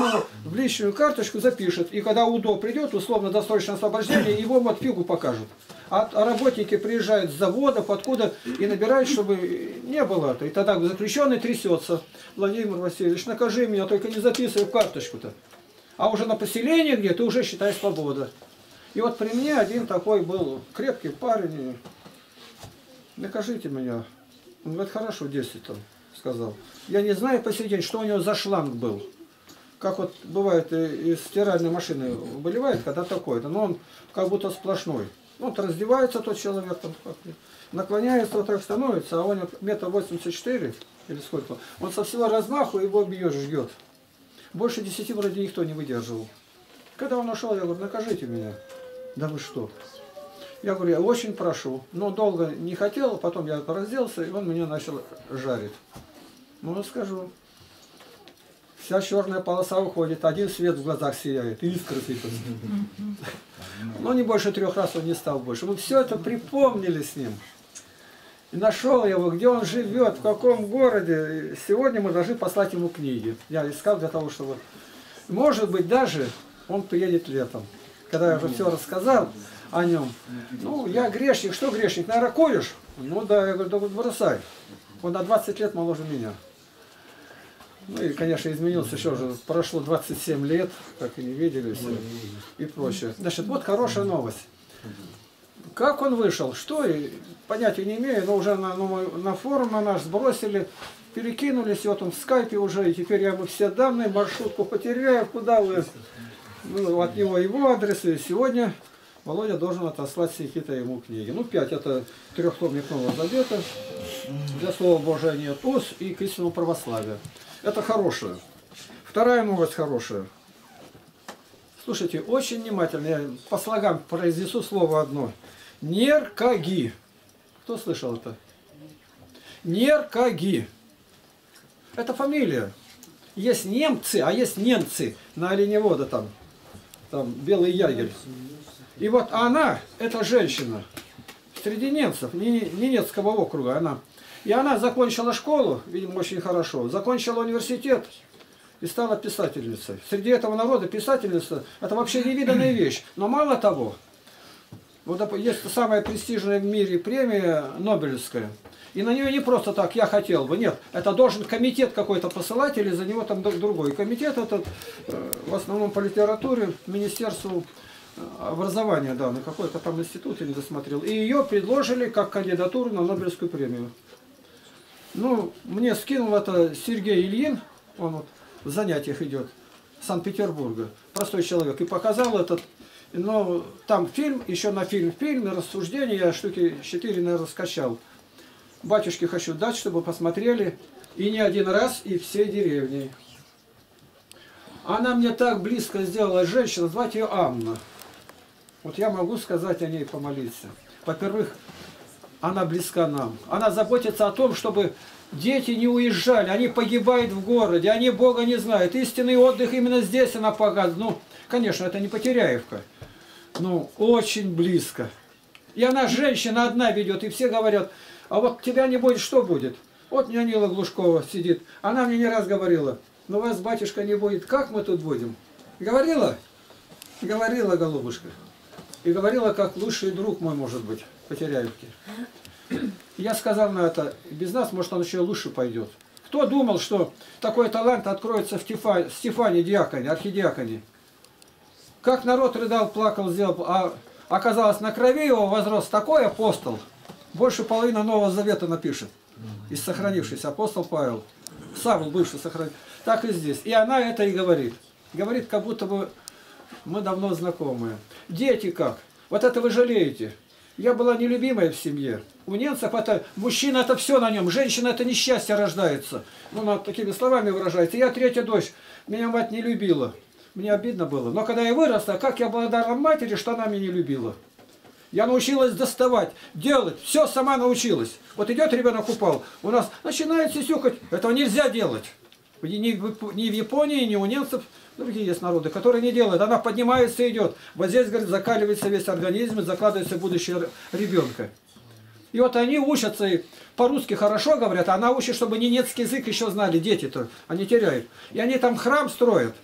в личную карточку запишет. И когда УДО придет, условно-досрочное освобождение, его вот фигу покажут. А, а работники приезжают с заводов, откуда, и набирают, чтобы не было. И тогда заключенный трясется. Владимир Васильевич, накажи меня, только не записывай в карточку-то. А уже на поселении где ты уже считай свобода. И вот при мне один такой был крепкий парень. Накажите меня. Он говорит, хорошо, десять там, сказал. Я не знаю по сей день, что у него за шланг был. Как вот бывает из стиральной машины выливает, когда такой-то, но он как будто сплошной. Вот раздевается тот человек, там, наклоняется, вот так становится, а он метр восемьдесят четыре или сколько. Он со всего размаху его бьет, ждет. Больше десяти вроде никто не выдерживал. Когда он ушел, я говорю, накажите меня. Да вы что? Я говорю, я очень прошу. Но долго не хотел, потом я разделся, и он меня начал жарить. Ну, скажу. Вся черная полоса уходит, один свет в глазах сияет, искры сыпятся. Но не больше трех раз он не стал больше. Мы все это припомнили с ним. И нашел его, где он живет, в каком городе. Сегодня мы должны послать ему книги. Я искал для того, чтобы... Может быть, даже он приедет летом. Когда я уже все рассказал о нем. Ну, я грешник. Что грешник? Наверное, куришь? Ну да, я говорю, да бросай. Он на двадцать лет моложе меня. Ну и, конечно, изменился еще уже. Прошло двадцать семь лет, как и не виделись, и прочее. Значит, вот хорошая новость. Как он вышел, что, и понятия не имею, но уже на, на, на форум на наш сбросили, перекинулись, и вот он в скайпе уже, и теперь я ему все данные, маршрутку потеряю, куда вы, ну, от него его адресы. Сегодня Володя должен отослать все какие-то ему книги. Ну, пять, это трехтомник Нового Завета, для Слова Божия нет уз и к истинному православию. Это хорошее. Вторая новость хорошая. Слушайте, очень внимательно, я по слогам произнесу слово одно. Неркаги. Кто слышал это? Неркаги. Это фамилия. Есть немцы, а есть немцы на оленевода там. Там белый ягель. И вот она, эта женщина, среди немцев, не Ненецкого округа, она. И она закончила школу, видимо, очень хорошо, закончила университет и стала писательницей. Среди этого народа писательница – это вообще невиданная вещь. Но мало того, вот есть самая престижная в мире премия Нобелевская. И на нее не просто так, я хотел бы, нет. Это должен комитет какой-то посылать, или за него там другой комитет. Этот, в основном по литературе, Министерству образования, да, на какой-то там институт не досмотрел. И ее предложили как кандидатуру на Нобелевскую премию. Ну, мне скинул это Сергей Ильин, он вот в занятиях идет, Санкт-Петербурга, простой человек, и показал этот, но там фильм, еще на фильм, фильм, рассуждения, я штуки четыре, наверное, скачал. Батюшке хочу дать, чтобы посмотрели, и не один раз, и все деревни. Она мне так близко сделала, женщина, звать ее Анна. Вот я могу сказать о ней, помолиться. Во-первых, она близка нам. Она заботится о том, чтобы дети не уезжали. Они погибают в городе, они Бога не знают. Истинный отдых именно здесь она показывает. Ну, конечно, это не Потеряевка. Ну, очень близко. И она, женщина, одна ведет, и все говорят, а вот тебя не будет, что будет? Вот Нянила Глушкова сидит. Она мне не раз говорила, но вас, батюшка, не будет. Как мы тут будем? Говорила? Говорила, голубушка. И говорила, как лучший друг мой, может быть, Потеряевки. Я сказал на это, без нас, может, он еще лучше пойдет. Кто думал, что такой талант откроется в Стефане, Стефане Диаконе, архидиаконе? Как народ рыдал, плакал, сделал, а оказалось, на крови его возрос такой апостол, больше половины Нового Завета напишет, из сохранившихся, апостол Павел. Савл бывший сохранил. Так и здесь. И она это и говорит. Говорит, как будто бы мы давно знакомые. Дети как? Вот это вы жалеете. Я была нелюбимая в семье. У немцев это, мужчина это все на нем, женщина это несчастье рождается. Ну, она такими словами выражается. Я третья дочь, меня мать не любила. Мне обидно было. Но когда я выросла, как я благодарна матери, что она меня не любила. Я научилась доставать, делать, все сама научилась. Вот идет ребенок упал, у нас начинает сисюкать. Этого нельзя делать. Ни в Японии, ни у немцев, другие есть народы, которые не делают. Она поднимается и идет. Вот здесь, говорит, закаливается весь организм и закладывается будущее ребенка. И вот они учатся, и по-русски хорошо говорят, а она учит, чтобы немецкий язык еще знали, дети-то, они теряют. И они там храм строят.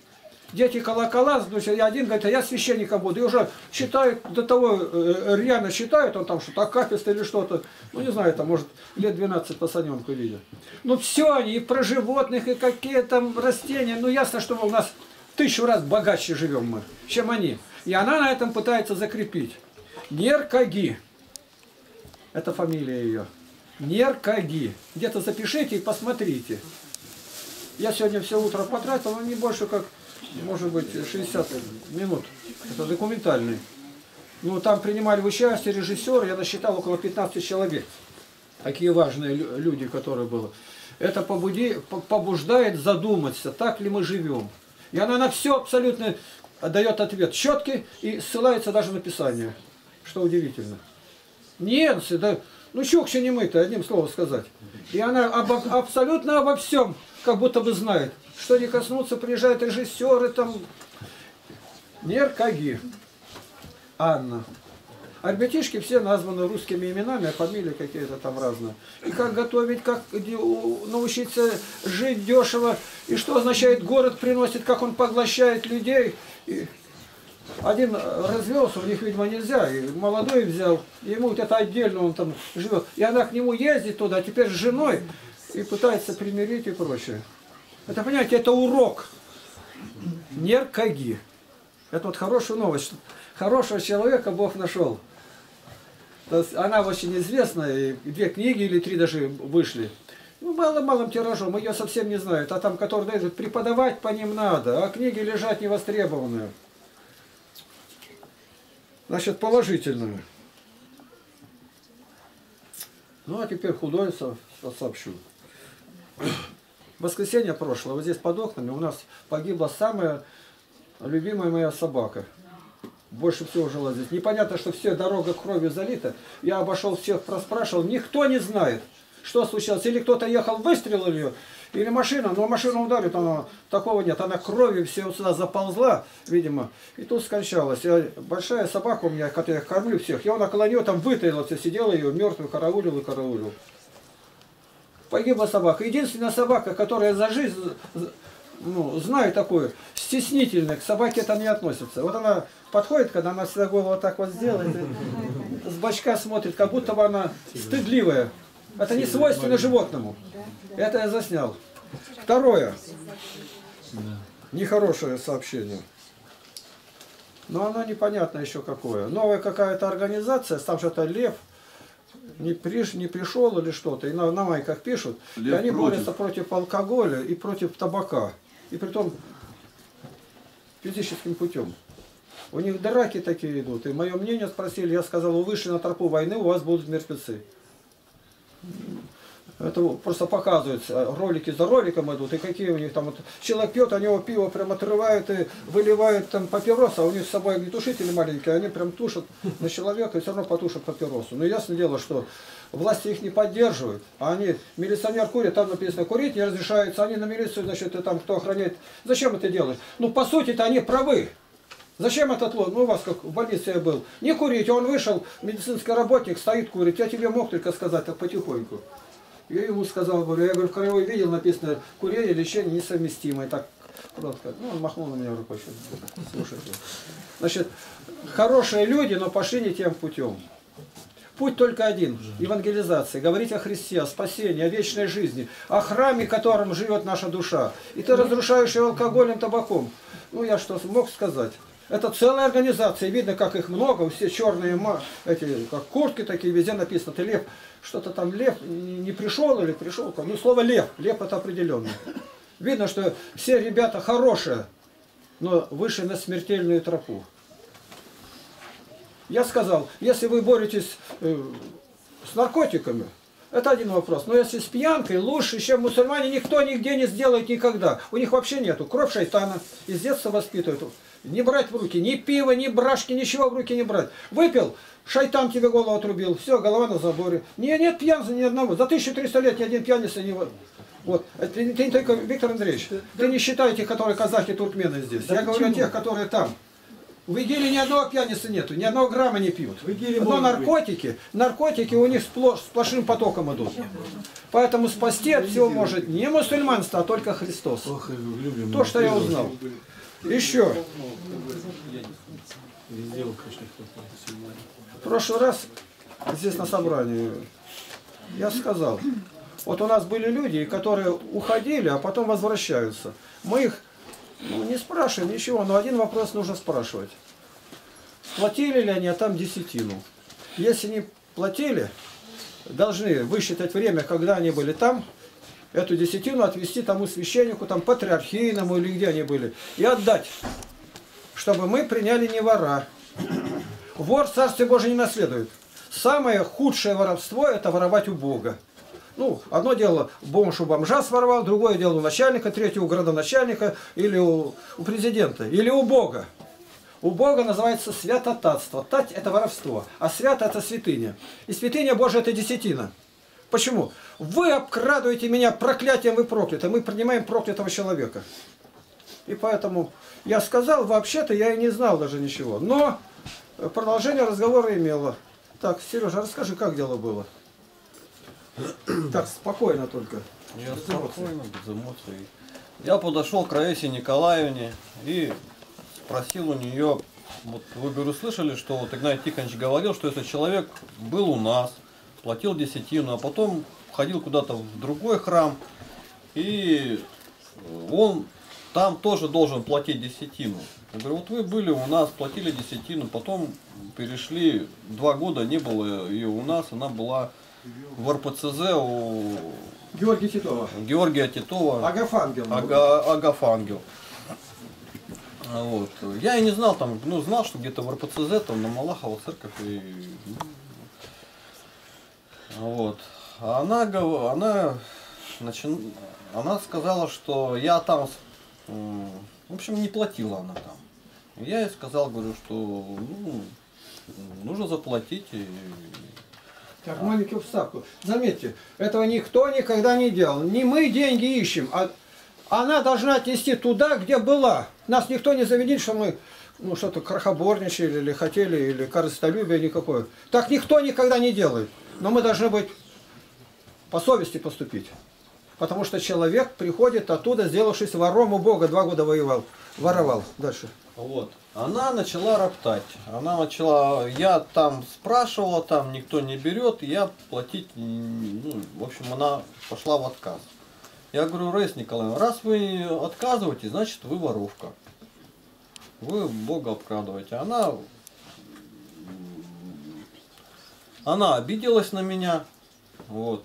Дети колокола, значит, один говорит, а я священником буду. И уже читают, до того э, рьяно читают, он там что-то акафист или что-то. Ну, не знаю, там, может, лет двенадцать пацаненку видят. Ну, все они, и про животных, и какие там растения. Ну, ясно, что у нас тысячу раз богаче живем мы, чем они. И она на этом пытается закрепить. Неркаги. Это фамилия ее. Неркаги. Где-то запишите и посмотрите. Я сегодня все утро потратил, но не больше как, может быть, шестьдесят минут. Это документальный. Ну, там принимали участие режиссеры, я насчитал около пятнадцати человек. Такие важные люди, которые были. Это побуди, побуждает задуматься, так ли мы живем. И она на все абсолютно дает ответ четкий и ссылается даже на Писание. Что удивительно. Немцы, да, ну чукча не мы-то, одним словом сказать. И она обо, абсолютно обо всем, как будто бы знает. Что не коснуться, приезжают режиссеры, там, Неркаги. Анна. А ребятишки все названы русскими именами, а фамилии какие-то там разные. И как готовить, как научиться жить дешево, и что означает город приносит, как он поглощает людей. И один развелся, у них, видимо, нельзя, и молодой взял, и ему вот это отдельно он там живет. И она к нему ездит туда, теперь с женой, и пытается примирить и прочее. Это, понимаете, это урок. Неркаги. Это вот хорошая новость. Хорошего человека Бог нашел. То есть она очень известная, и две книги или три даже вышли. Ну, малым-малым тиражом, ее совсем не знают. А там, которые дают, преподавать по ним надо, а книги лежат невостребованные. Значит, положительное. Ну, а теперь худое сообщу. В воскресенье прошлое, вот здесь под окнами у нас погибла самая любимая моя собака. Больше всего жила здесь. Непонятно, что все дорога кровью залита. Я обошел всех, проспрашивал. Никто не знает, что случилось. Или кто-то ехал, выстрелил ее, или машина. Но машину ударит, она такого нет. Она кровью все вот сюда заползла, видимо, и тут скончалась. Я, большая собака у меня, которую я кормлю всех. Я около нее там вытаился, сидела ее мертвую, караулил и караулил. Погибла собака. Единственная собака, которая за жизнь, ну, знаю такую, стеснительная, к собаке это не относится. Вот она подходит, когда она всегда голову вот так вот сделает, с бочка смотрит, как будто бы она стыдливая. Это не свойственно животному. Это я заснял. Второе. Нехорошее сообщение. Но оно непонятно еще какое. Новая какая-то организация, там что-то Лев, не, приш, не пришел или что-то. И на, на майках пишут. И они против. борются против алкоголя и против табака. И притом физическим путем. У них драки такие идут. И мое мнение спросили, я сказал, вы вышли на тропу войны, у вас будут мертвецы. Это просто показывается, ролики за роликом идут, и какие у них там, вот, человек пьет, они его пиво прям отрывают и выливают там папирос, а у них с собой огнетушители маленькие, они прям тушат на человека и все равно потушат папиросу. Но ясное дело, что власти их не поддерживают, а они, милиционер курит, там написано, курить не разрешается, они на милицию, значит, и там кто охраняет. Зачем это делать? Ну, по сути-то они правы. Зачем этот лот? Ну, у вас как в больнице я был. Не курить, он вышел, медицинский работник стоит курить, я тебе мог только сказать так потихоньку. Я ему сказал, говорю, я говорю, в Краевой видел, написано, курение, лечение несовместимое. Так, кротко. Ну, он махнул на меня рукой. Слушайте. Значит, хорошие люди, но пошли не тем путем. Путь только один. Евангелизация. Говорить о Христе, о спасении, о вечной жизни, о храме, которым живет наша душа. И ты разрушаешь ее алкоголем, табаком. Ну, я что мог сказать? Это целая организация, видно, как их много, все черные, эти, как куртки такие, везде написано, ты лев, что-то там лев, не пришел или пришел, ну слово лев, лев это определенно. Видно, что все ребята хорошие, но вышли на смертельную тропу. Я сказал, если вы боретесь э, с наркотиками, это один вопрос, но если с пьянкой, лучше, чем мусульмане, никто нигде не сделает никогда. У них вообще нету, кровь шайтана, из детства воспитывают. Не брать в руки, ни пива, ни брашки, ничего в руки не брать. Выпил, шайтан тебе голову отрубил, все, голова на заборе. Не, нет пьяницы ни одного. За тысячу триста лет ни один пьяница не... Вот. Ты, ты не только, Виктор Андреевич, ты не считай тех, которые казахи, туркмены здесь. Я говорю о тех, которые там. В Игиле ни одного пьяницы нету, ни одного грамма не пьют. Но наркотики, наркотики у них сплошь, сплошным потоком идут. Поэтому спасти от всего может не мусульманство, а только Христос. То, что я узнал. Еще. В прошлый раз здесь на собрании я сказал, вот у нас были люди, которые уходили, а потом возвращаются. Мы их ну, не спрашиваем ничего, но один вопрос нужно спрашивать. Платили ли они, а там десятину? Если не платили, должны высчитать время, когда они были там, эту десятину отвести тому священнику, там патриархийному или где они были, и отдать, чтобы мы приняли не вора. Вор в Царстве Божие не наследует. Самое худшее воровство – это воровать у Бога. Ну, одно дело, бомж у бомжа своровал, другое дело у начальника, третье у градоначальника, или у, у президента, или у Бога. У Бога называется святотатство. Тать – это воровство, а свято – это святыня. И святыня Божия – это десятина. Почему? Вы обкрадываете меня проклятием, вы прокляты. Мы принимаем проклятого человека. И поэтому я сказал, вообще-то я и не знал даже ничего. Но продолжение разговора имело. Так, Сережа, расскажи, как дело было? Так, спокойно только. Я спокойно, без эмоций. Я подошел к Раисе Николаевне и спросил у нее, вот вы, говорю, слышали, что вот Игнатий Тихонович говорил, что если человек был у нас, платил десятину, а потом ходил куда-то в другой храм, и он там тоже должен платить десятину. Я говорю, вот вы были у нас, платили десятину, потом перешли, два года не было ее у нас, она была в эр пэ цэ зэ у Георгия Титова. Георгия Титова. Агафангел. Ага, Агафангел. Вот. Я и не знал, там, ну, знал, что где-то в эр пэ цэ зэ, там, на Малахова церковь. И... Вот. А она, она, начи... она сказала, что я там, в общем, не платила она там. Я ей сказал, говорю, что ну, нужно заплатить. И... Так, маленькую вставку. Заметьте, этого никто никогда не делал. Не мы деньги ищем, а она должна отнести туда, где была. Нас никто не заведет, что мы ну, что-то крохоборничали или хотели, или корыстолюбие никакое. Так никто никогда не делает. Но мы должны быть по совести поступить. Потому что человек приходит оттуда, сделавшись вором у Бога, два года воевал, воровал. Дальше. Вот. Она начала роптать. Она начала, я там спрашивала, там никто не берет, я платить, ну, в общем, она пошла в отказ. Я говорю, Раиса Николаевна, раз вы отказываете, значит вы воровка. Вы Бога обкрадываете. Она, она обиделась на меня, вот,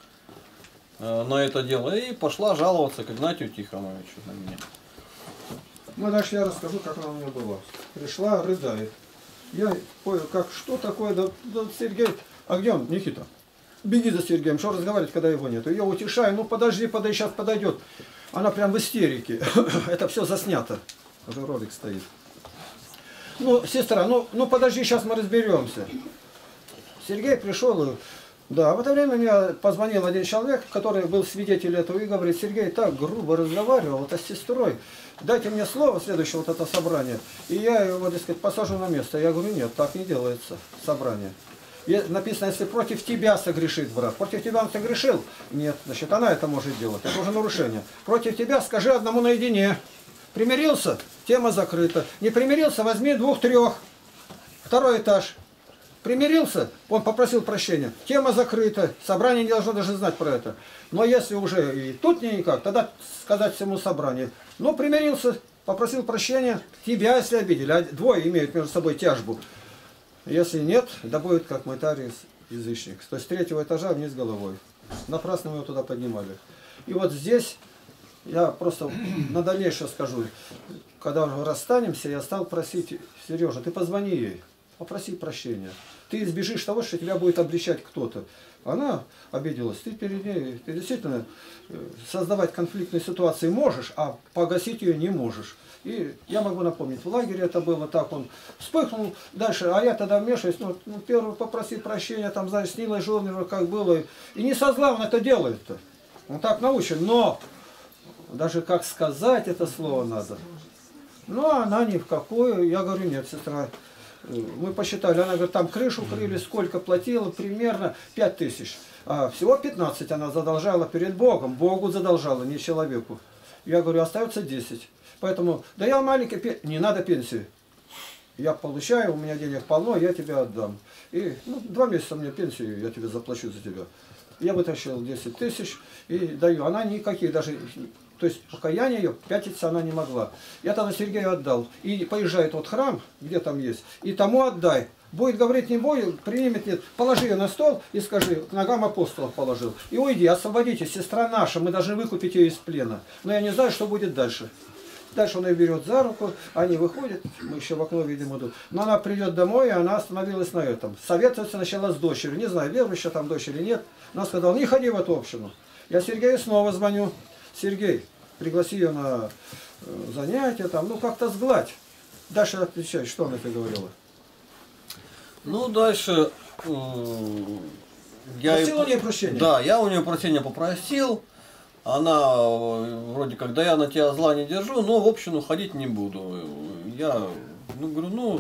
на это дело, и пошла жаловаться к Игнатию Тихоновичу на меня. Ну, дальше я расскажу, как она у меня была. Пришла, рыдает. Я понял, как, что такое, да, да Сергей, а где он, Никита? Беги за Сергеем, что разговаривать, когда его нет. Я утешаю, ну подожди, подожди, сейчас подойдет. Она прям в истерике. Это все заснято. Уже ролик стоит. Ну, сестра, ну, ну подожди, сейчас мы разберемся. Сергей пришел, и... Да, в это время мне позвонил один человек, который был свидетелем этого, и говорит, Сергей так грубо разговаривал, это с сестрой, дайте мне слово следующее вот это собрание, и я его, так сказать, посажу на место. Я говорю, нет, так не делается собрание. И написано, если против тебя согрешит брат, против тебя он согрешил? Нет, значит, она это может делать, это уже нарушение. Против тебя скажи одному наедине. Примирился? Тема закрыта. Не примирился? Возьми двух-трех. Второй этаж. Примирился, он попросил прощения, тема закрыта, собрание не должно даже знать про это. Но если уже и тут не никак, тогда сказать всему собранию, ну примирился, попросил прощения, тебя если обидели, а двое имеют между собой тяжбу. Если нет, да будет как мытарий язычник, то есть с третьего этажа вниз головой. Напрасно мы его туда поднимали. И вот здесь, я просто на дальнейшее скажу, когда уже расстанемся, я стал просить, Сережа, ты позвони ей. Попроси прощения. Ты избежишь того, что тебя будет обличать кто-то. Она обиделась. Ты перед ней, ты действительно создавать конфликтные ситуации можешь, а погасить ее не можешь. И я могу напомнить, в лагере это было так, он вспыхнул дальше, а я тогда вмешиваюсь, ну, ну первый попроси прощения, там, знаешь, с Нилой Журнева, как было. И не со зла он это делает-то. Он так научен, но даже как сказать это слово надо. Ну, она ни в какую. Я говорю, нет, сестра. Мы посчитали, она говорит, там крышу крыли, сколько платила, примерно пять тысяч. А всего пятнадцать она задолжала перед Богом. Богу задолжала, не человеку. Я говорю, остается десять. Поэтому, да я маленький, не надо пенсии. Я получаю, у меня денег полно, я тебе отдам. И ну, два месяца мне пенсию, я тебе заплачу за тебя. Я вытащил десять тысяч и даю. Она никаких даже, то есть покаяние ее, пятиться она не могла. Я тогда Сергею отдал. И поезжает вот храм, где там есть, и тому отдай. Будет говорить не будет, примет, нет. Положи ее на стол и скажи, к ногам апостолов положил. И уйди, освободите, сестра наша, мы должны выкупить ее из плена. Но я не знаю, что будет дальше. Дальше он ее берет за руку, они выходят, мы еще в окно видим идут. Но она придет домой, и она остановилась на этом. Советоваться начала с дочерью. Не знаю, верующая там дочь или нет. Она сказала, не ходи в эту общину. Я Сергею снова звоню. Сергей, пригласи ее на занятия, там, ну как-то сгладь. Дальше отвечай, что она тебе говорила? Ну, дальше... Я Просил у нее прощения? Да, я у нее прощения попросил. Она вроде как, да я на тебя зла не держу, но в общем ходить не буду. Я, ну, говорю, ну,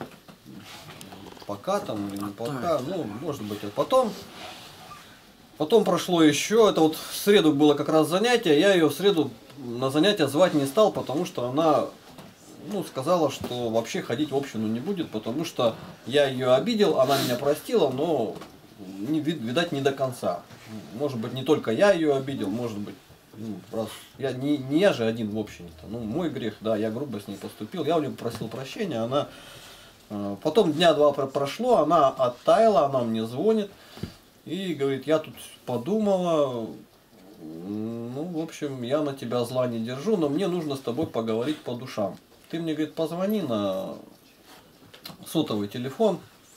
пока там или не пока, ну, может быть, а потом. Потом прошло еще, это вот в среду было как раз занятие, я ее в среду на занятия звать не стал, потому что она, ну, сказала, что вообще ходить в общину не будет, потому что я ее обидел, она меня простила, но, не, видать, не до конца. Может быть, не только я ее обидел, может быть, ну, раз я не, не я же один в общине-то. Ну, мой грех, да, я грубо с ней поступил. Я у нее попросил прощения, она... Э, потом дня два прошло, она оттаяла, она мне звонит и говорит, я тут подумала, ну, в общем, я на тебя зла не держу, но мне нужно с тобой поговорить по душам. Ты мне, говорит, позвони на сотовый телефон.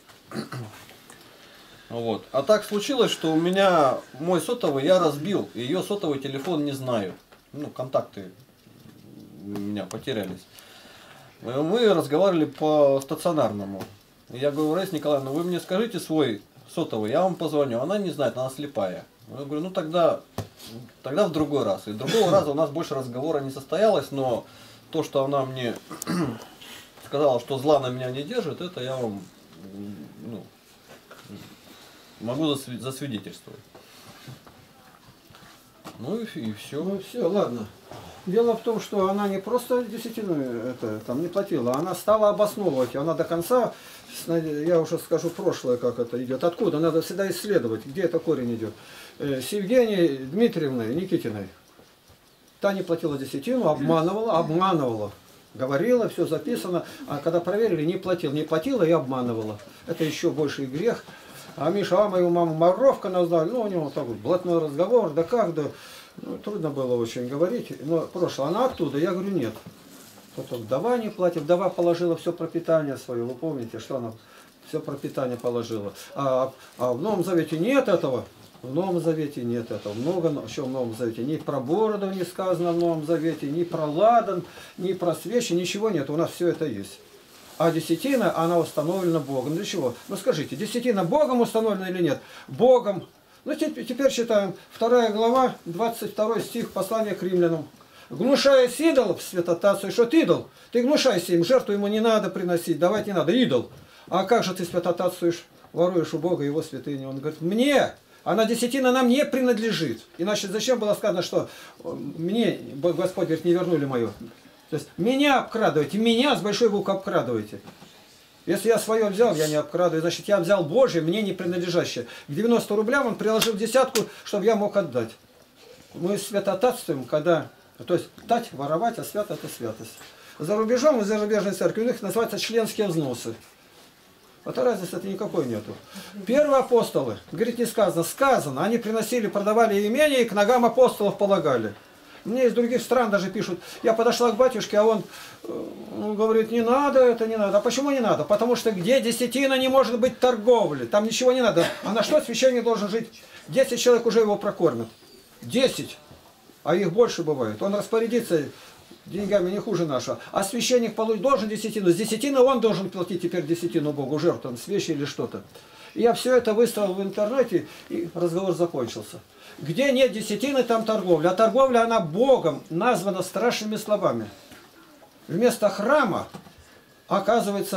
Вот. А так случилось, что у меня мой сотовый я разбил, и ее сотовый телефон не знаю. Ну, контакты у меня потерялись. Мы разговаривали по стационарному. Я говорю, Раиса Николаевна, вы мне скажите свой сотовый, я вам позвоню. Она не знает, она слепая. Я говорю, ну тогда, тогда в другой раз. И другого раза у нас больше разговора не состоялось, но то, что она мне сказала, что зла на меня не держит, это я вам, ну, могу засвидетельствовать. Ну и, и все. Ну все, ладно. Дело в том, что она не просто десятину это, там, не платила, она стала обосновывать. Она до конца, я уже скажу прошлое, как это идет. Откуда? Надо всегда исследовать, где это корень идет. С Евгенией Дмитриевной Никитиной. Та не платила десятину, обманывала, обманывала. Говорила, все записано. А когда проверили, не платила. Не платила и обманывала. Это еще больший грех. А Миша, а мою маму Моровка назвали. Ну, у него такой блатной разговор. Да как, да... Ну, трудно было очень говорить, но прошлое. Она оттуда, я говорю, нет. Потом вдова не платит, вдова положила все пропитание свое, вы помните, что она все пропитание положила. А, а в Новом Завете нет этого, в Новом Завете нет этого. Много, еще в Новом Завете, ни про бороду не сказано в Новом Завете, ни про ладан, ни про свечи, ничего нет, у нас все это есть. А десятина, она установлена Богом. Для чего? Ну скажите, десятина Богом установлена или нет? Богом. Ну, теперь читаем вторая глава, двадцать второй стих, послания к римлянам. Гнушаясь идолов, святотатствуй, что ты идол? Ты гнушайся им, жертву ему не надо приносить, давать не надо, идол. А как же ты святотатствуешь, воруешь у Бога его святыню? Он говорит, мне, она десятина нам не принадлежит. Иначе зачем было сказано, что мне, Господь говорит, не вернули мою? То есть меня обкрадываете, меня с большой буквы обкрадываете. Если я свое взял, я не обкрадываю, значит, я взял Божие, мне не принадлежащее. К девяноста рублям он приложил десятку, чтобы я мог отдать. Мы святотатствуем, когда... То есть, тать, воровать, а свято – это святость. За рубежом и за зарубежной церкви у них называются членские взносы. Вот разницы это никакой нету. Первые апостолы, говорит, не сказано, сказано, они приносили, продавали имение и к ногам апостолов полагали. Мне из других стран даже пишут, я подошла к батюшке, а он, он говорит, не надо это, не надо. А почему не надо? Потому что где десятина не может быть торговли, там ничего не надо. А на что священник должен жить? Десять человек уже его прокормят. Десять. А их больше бывает. Он распорядится деньгами не хуже нашего. А священник получит, должен десятину. С десятины он должен платить теперь десятину Богу, жертву, свечи или что-то. И я все это выставил в интернете, и разговор закончился. Где нет десятины, там торговля. А торговля, она Богом названа страшными словами. Вместо храма, оказывается,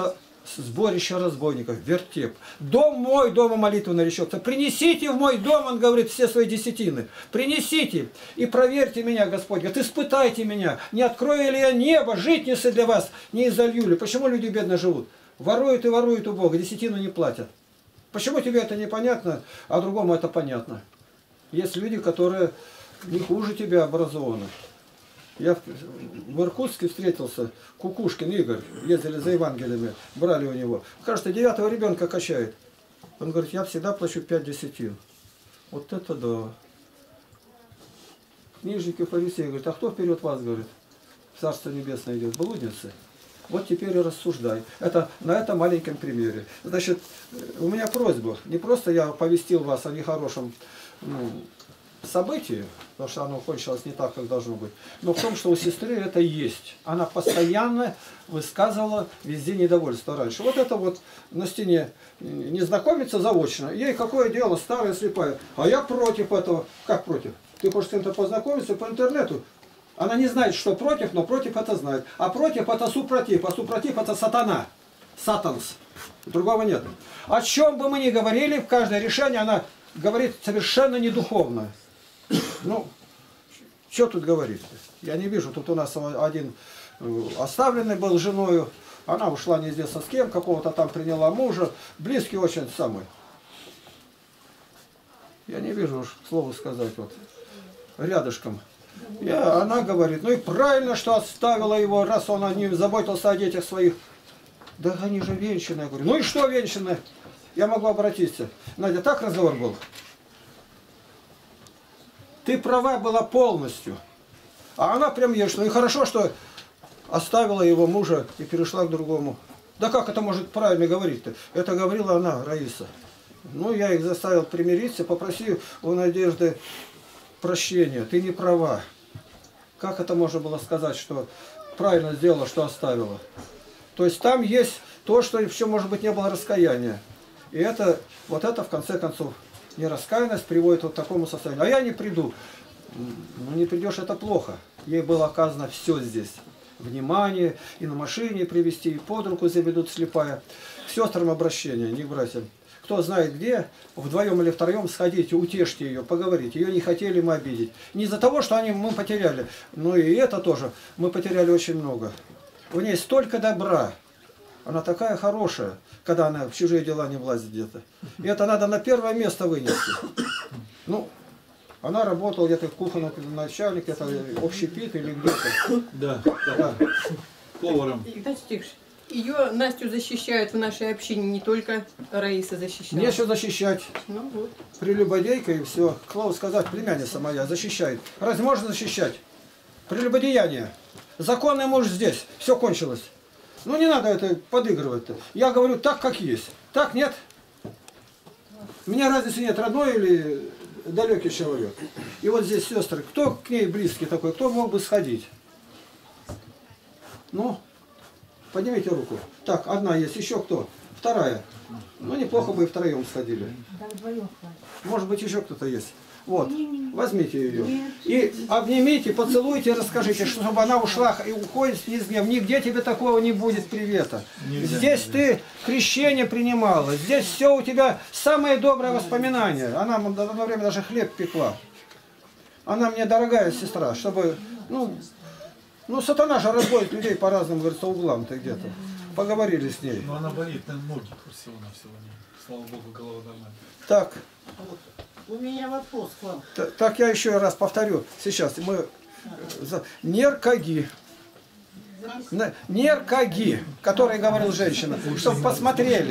сборище разбойников, вертеп. Дом мой, дома молитвы наречется. Принесите в мой дом, он говорит, все свои десятины. Принесите и проверьте меня, Господь. Говорит, испытайте меня. Не открою ли я небо, житницы для вас, не изолью ли. Почему люди бедно живут? Воруют и воруют у Бога, десятину не платят. Почему тебе это непонятно, а другому это понятно? Есть люди, которые не хуже тебя образованы. Я в Иркутске встретился, Кукушкин Игорь, ездили за Евангелиями, брали у него. Кажется, девятого ребенка качает. Он говорит, я всегда плачу пять десятин. Вот это да. Книжники, фарисеи говорят, а кто вперед вас, говорит, в Царство Небесное идет? Блудницы. Вот теперь и рассуждай. Это на этом маленьком примере. Значит, у меня просьба. Не просто я оповестил вас о нехорошем, ну, событие, потому что оно кончилось не так, как должно быть, но в том, что у сестры это есть. Она постоянно высказывала везде недовольство раньше. Вот это вот на стене незнакомица заочно. Ей какое дело, старая, слепая. А я против этого. Как против? Ты хочешь с кем-то познакомиться по интернету? Она не знает, что против, но против это знает. А против это супротив, а супротив это сатана. Сатанс. Другого нет. О чем бы мы ни говорили, в каждое решение она говорит совершенно недуховно. Ну, что тут говорить? Я не вижу. Тут у нас один оставленный был женою. Она ушла неизвестно с кем, какого-то там приняла мужа. Близкий очень самый. Я не вижу уж слово сказать вот. Рядышком. Я, она говорит, ну и правильно, что оставила его, раз он не заботился о детях своих. Да они же венчаны. Я говорю, ну и что венчаны? Я могу обратиться. Надя, так разговор был? Ты права была полностью. А она прям ешь. Ну и хорошо, что оставила его мужа и перешла к другому. Да как это может правильно говорить-то? Это говорила она, Раиса. Ну, я их заставил примириться, попросил у Надежды прощения. Ты не права. Как это можно было сказать, что правильно сделала, что оставила? То есть там есть то, что еще, может быть, не было раскаяния. И это, вот это, в конце концов, нераскаянность приводит вот к такому состоянию. А я не приду. Ну, не придешь, это плохо. Ей было оказано все здесь. Внимание, и на машине привезти, и под руку заведут слепая. К сестрам обращение, не к братьям. Кто знает где, вдвоем или втроем сходите, утешьте ее, поговорите. Ее не хотели мы обидеть. Не из-за того, что они, мы потеряли, но и это тоже. Мы потеряли очень много. У ней столько добра. Она такая хорошая, когда она в чужие дела не влазит где-то. И это надо на первое место вынести. Ну, она работала где-то кухонным начальник, это общепит или где-то. Да, да. Поваром. Ее, Настю, защищают в нашей общине, не только Раиса защищает. Не что защищать. Ну, вот. Прелюбодейка и все. К слову сказать, племянница моя защищает. Разве можно защищать? Прелюбодеяние. Законный муж здесь. Все кончилось. Ну не надо это подыгрывать-то. Я говорю так, как есть. Так, нет? У меня разницы нет, родной или далекий человек. И вот здесь сестры. Кто к ней близкий такой? Кто мог бы сходить? Ну, поднимите руку. Так, одна есть. Еще кто? Вторая. Ну, неплохо бы и втроем сходили. Может быть, еще кто-то есть. Вот, возьмите ее. И обнимите, поцелуйте, расскажите, чтобы она ушла и уходит из гнева. Нигде тебе такого не будет привета. Здесь ты крещение принимала. Здесь все у тебя самые добрые воспоминания. Она одно время даже хлеб пекла. Она мне дорогая сестра, чтобы... Ну, ну сатана же разводит людей по разным, говорится, углам-то где-то. Поговорили с ней. Но она болит на ноги всего-навсего. Слава Богу, голова нормальная. Так. У меня вопрос к вам. Так, так я еще раз повторю. Сейчас мы... Неркаги. Неркаги, который говорил женщина. Чтобы посмотрели.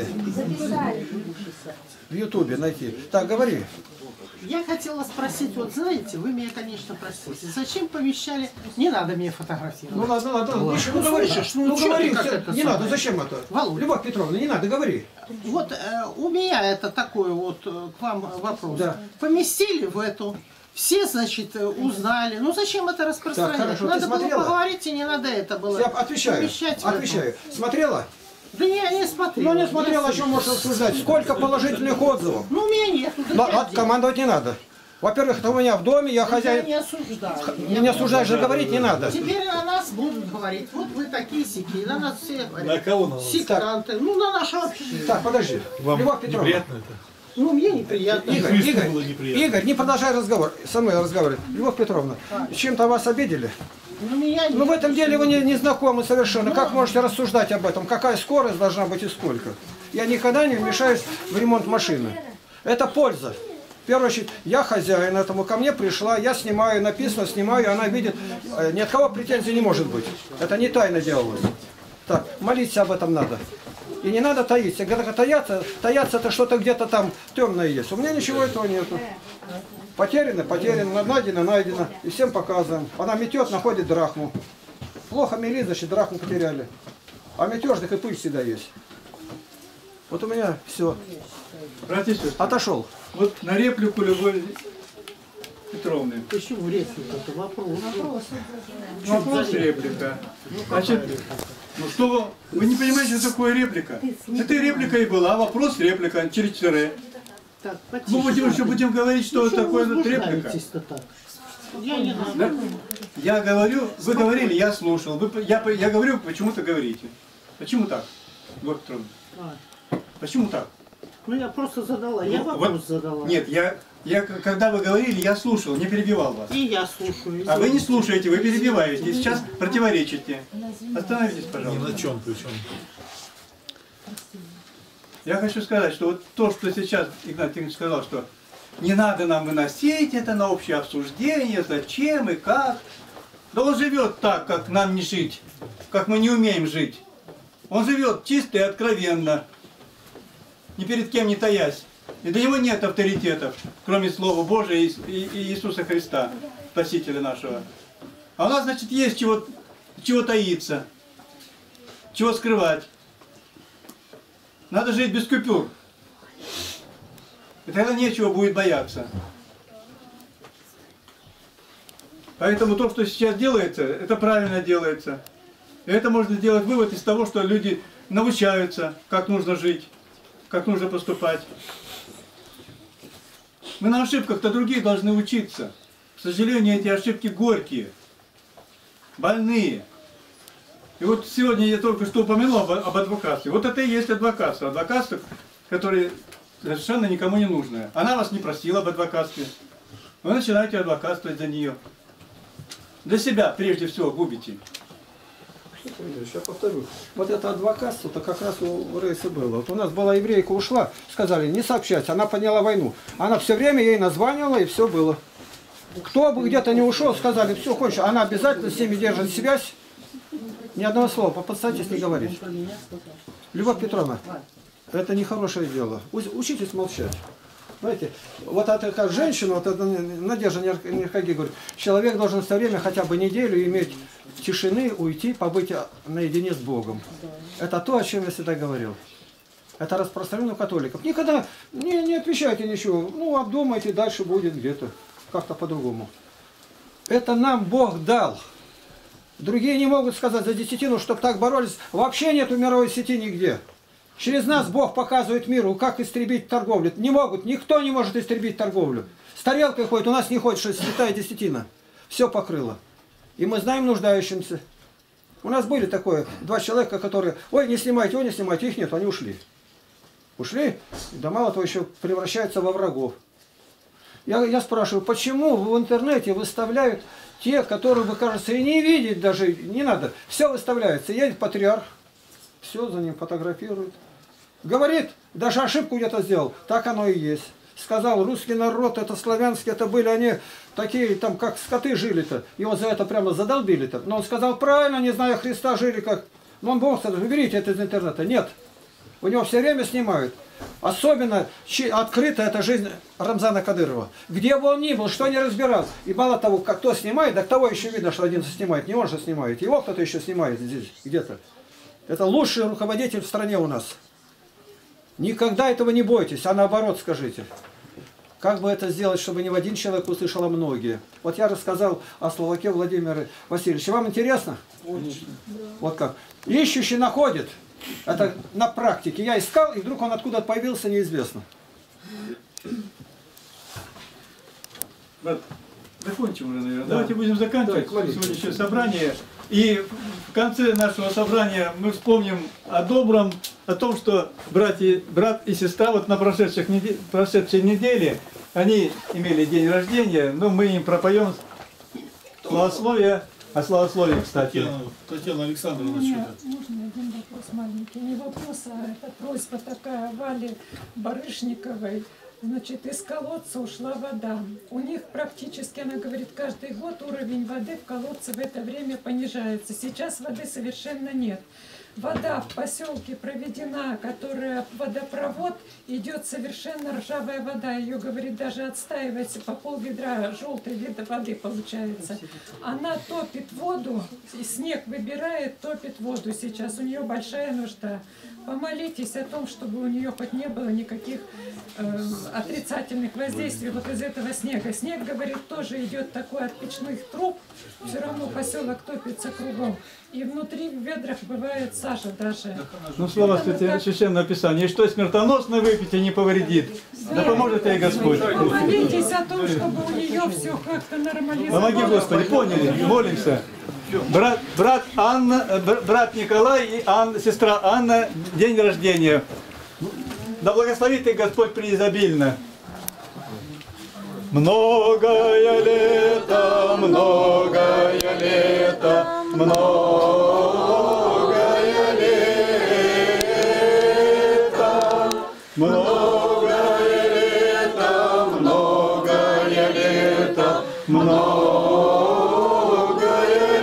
В Ютубе найти. Так, говори. Я хотела спросить, вот знаете, вы меня, конечно, простите, зачем помещали... Не надо меня фотографировать. Ну ладно, ладно, ну, ну говори, ну, ну говори, как это не надо, зачем это? Володя. Любовь Петровна, не надо, говори. Вот э, у меня это такой вот э, к вам вопрос. Да. Поместили в эту, все, значит, узнали. Ну зачем это распространять? Так, хорошо, надо было смотрела? поговорить, и не надо это было Я отвечаю, помещать. отвечаю. Смотрела? Да не, я не смотрела. Ну не смотрела, о чем можно обсуждать. Сколько положительных отзывов? Ну у меня нет. Но, от, командовать не надо. Во-первых, это у меня в доме, я хозяин. Я не осуждаю. Меня не осуждаешь же, говорить не надо. Теперь на нас будут говорить, вот вы такие сики, на нас все говорят. На кого на вас? Сектанты, ну на наше общение. Так, подожди. Вам Любовь Петровна. неприятно это? Ну мне неприятно. Игорь, Христу Игорь, было неприятно. Игорь, не продолжай разговор. Со мной разговаривай. Любовь Петровна, чем-то вас обидели? Ну, меня Ну в этом деле вы не, не знакомы совершенно. Ну, Как можете рассуждать об этом? Какая скорость должна быть и сколько? Я никогда не вмешаюсь в ремонт машины. Это польза. В первую очередь, я хозяин этому, ко мне пришла, я снимаю, написано, снимаю, она видит. Э, Ни от кого претензий не может быть. Это не тайно делалось. Так, молиться об этом надо. И не надо таиться. Когда таяться, таяться это что-то где-то там темное есть. У меня ничего этого нету. Потеряно, потеряно, найдено, найдено. И всем показываем. Она метет, находит драхму. Плохо мели, значит, драхму потеряли. А метежных и пыль всегда есть. Вот у меня все. Братья и сестры, Отошел. вот на реплику Любови Петровны. Почему реплика? Это вопрос. Вопрос. Вопрос реплика. Значит, ну что вы, вы не понимаете, что такое реплика? Это и реплика и была, вопрос реплика через тире. Так, Мы будем еще будем говорить, что Ну, такое вы вот реплика. возбуждаетесь-то так? Я не знаю. Да? Я говорю, вы говорили, я слушал. Вы, я, я говорю, почему-то говорите. Почему так, Любовь Петровна? А, Почему так? ну я просто задала, я Ну, вопрос вот- задала. Нет, я, я, когда вы говорили, я слушал, не перебивал вас. И я слушаю. А вы не слушаете, вы перебиваете, сейчас противоречите. Остановитесь, пожалуйста. Ни на чем, причем. Я хочу сказать, что вот то, что сейчас Игнат Тихонович сказал, что не надо нам выносить это на общее обсуждение, зачем и как. Да он живет так, как нам не жить, как мы не умеем жить. Он живет чисто и откровенно, ни перед кем не таясь. И для него нет авторитетов, кроме Слова Божия и, и, и Иисуса Христа, Спасителя нашего. А у нас, значит, есть чего, чего таиться, чего скрывать. Надо жить без купюр. И тогда нечего будет бояться. Поэтому то, что сейчас делается, это правильно делается. И это можно сделать вывод из того, что люди научаются, как нужно жить, как нужно поступать. Мы на ошибках-то другие должны учиться. К сожалению, эти ошибки горькие, больные. И вот сегодня я только что упомянул об, об адвокатстве. Вот это и есть адвокатство. Адвокатство, которое совершенно никому не нужное. Она вас не просила об адвокатстве. Вы начинаете адвокатствовать за нее. Для себя прежде всего губите. Я повторю. Вот это адвокатство-то как раз у Рейса было. Вот у нас была еврейка, ушла, сказали, не сообщать, она поняла войну. Она все время ей названивала, и все было. Кто бы где-то не ушел, сказали, все, хочешь, она обязательно с ними держит связь. Ни одного слова, по подстатись не говорить. Любовь Петровна, это нехорошее дело. Учитесь молчать. Знаете, вот это как женщина, вот это Надежда Нерхаги говорит, человек должен все время хотя бы неделю иметь тишины, уйти, побыть наедине с Богом. Это то, о чем я всегда говорил. Это распространено у католиков. Никогда не, не отвечайте ничего. Ну, обдумайте, дальше будет где-то. Как-то по-другому. Это нам Бог дал. Другие не могут сказать за десятину, чтобы так боролись. Вообще нету мировой сети нигде. Через нас Бог показывает миру, как истребить торговлю. Не могут, никто не может истребить торговлю. С тарелкой ходит, у нас не ходит, что святая десятина. Все покрыло. И мы знаем нуждающимся. У нас были такое, два человека, которые, ой, не снимайте, ой, не снимайте, их нет, они ушли. Ушли, да мало того, еще превращаются во врагов. Я, я спрашиваю, почему в интернете выставляют те, которые, вы, кажется, и не видеть даже не надо. Все выставляется. Едет патриарх, все за ним фотографирует. Говорит, даже ошибку где-то сделал. Так оно и есть. Сказал, русский народ, это славянский, это были они такие, там, как скоты жили-то. Его за это прямо задолбили-то. Но он сказал, правильно, не зная Христа, жили как... Но он Бог сказал, уберите это из интернета. Нет. У него все время снимают. Особенно открыта эта жизнь Рамзана Кадырова. Где бы он ни был, что не разбирал. И мало того, как кто снимает, так того еще видно, что один снимает. Не он же снимает. Его кто-то еще снимает здесь, где-то. Это лучший руководитель в стране у нас. Никогда этого не бойтесь, а наоборот скажите. Как бы это сделать, чтобы не в один человек услышал, а многие? Вот я рассказал о Словаке Владимире Васильевиче. Вам интересно? Очень. Вот как. Ищущий находит. Это на практике. Я искал, и вдруг он откуда появился, неизвестно. Брат, закончим уже, наверное. Да. Давайте будем заканчивать да, сегодняшнее собрание. И в конце нашего собрания мы вспомним о добром, о том, что братья, брат и сестра вот на прошедших неделе, прошедшей неделе, они имели день рождения, но мы им пропоем славословие, о славословии, кстати. Татьяна, Татьяна Александровна, можно один вопрос маленький? Не вопрос, а это просьба такая Вали Барышниковой. Значит, из колодца ушла вода. У них практически, она говорит, каждый год уровень воды в колодце в это время понижается. Сейчас воды совершенно нет. Вода в поселке проведена, которая водопровод, идет совершенно ржавая вода. Ее, говорит, даже отстаивается по пол ведра желтой вида воды получается. Она топит воду, и снег выбирает, топит воду сейчас. У нее большая нужда. Помолитесь о том, чтобы у нее хоть не было никаких э, отрицательных воздействий вот из этого снега. Снег, говорит, тоже идет такой от печных труб, все равно поселок топится кругом. И внутри в ведрах бывает сажа даже. Ну, слова так... Священного Писания. И что смертоносно выпить и не повредит. Да, да поможет ей Господь. Помолитесь о том, чтобы у нее все как-то нормализовалось. Помоги, Господи, поняли, молимся. Брат, брат, Анна, брат Николай и Анна, сестра Анна, день рождения. Да благословит их Господь преизобильно. Многое лето, многое лето, многое лето, многое лето, многое лето, многое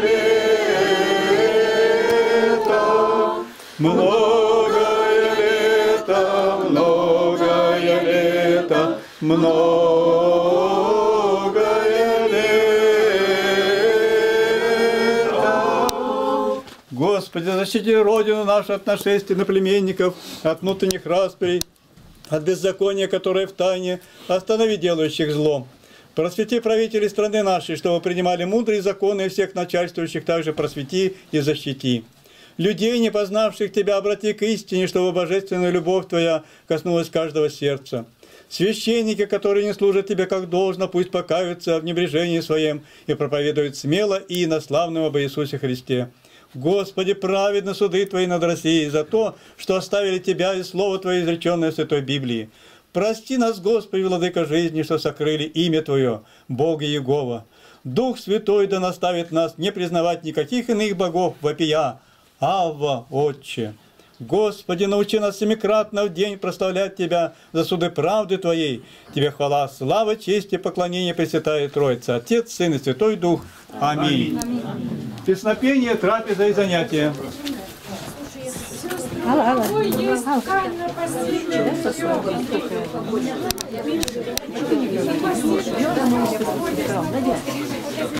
лето, многое лето, многое лето, многое. Господи, защити Родину нашу от нашествий наплеменников, от внутренних расприй, от беззакония, которое в тайне, останови делающих зло. Просвети правителей страны нашей, чтобы принимали мудрые законы, и всех начальствующих также просвети и защити. Людей, не познавших Тебя, обрати к истине, чтобы божественная любовь Твоя коснулась каждого сердца. Священники, которые не служат Тебе как должно, пусть покаются в небрежении своем и проповедуют смело и инославным об Иисусе Христе. Господи, праведны суды Твои над Россией за то, что оставили Тебя и Слово Твое, изреченное в Святой Библии. Прости нас, Господи, Владыка жизни, что сокрыли имя Твое, Бога Иегова. Дух Святой да наставит нас не признавать никаких иных богов, вопия. Авва, Отче. Господи, научи нас семикратно в день прославлять Тебя за суды правды Твоей. Тебе хвала, слава, честь и поклонение, Пресвятая Троица, Отец, Сын и Святой Дух. Аминь. Аминь. Песнопение, трапеза и занятия. Какой есть ткань на постели, все.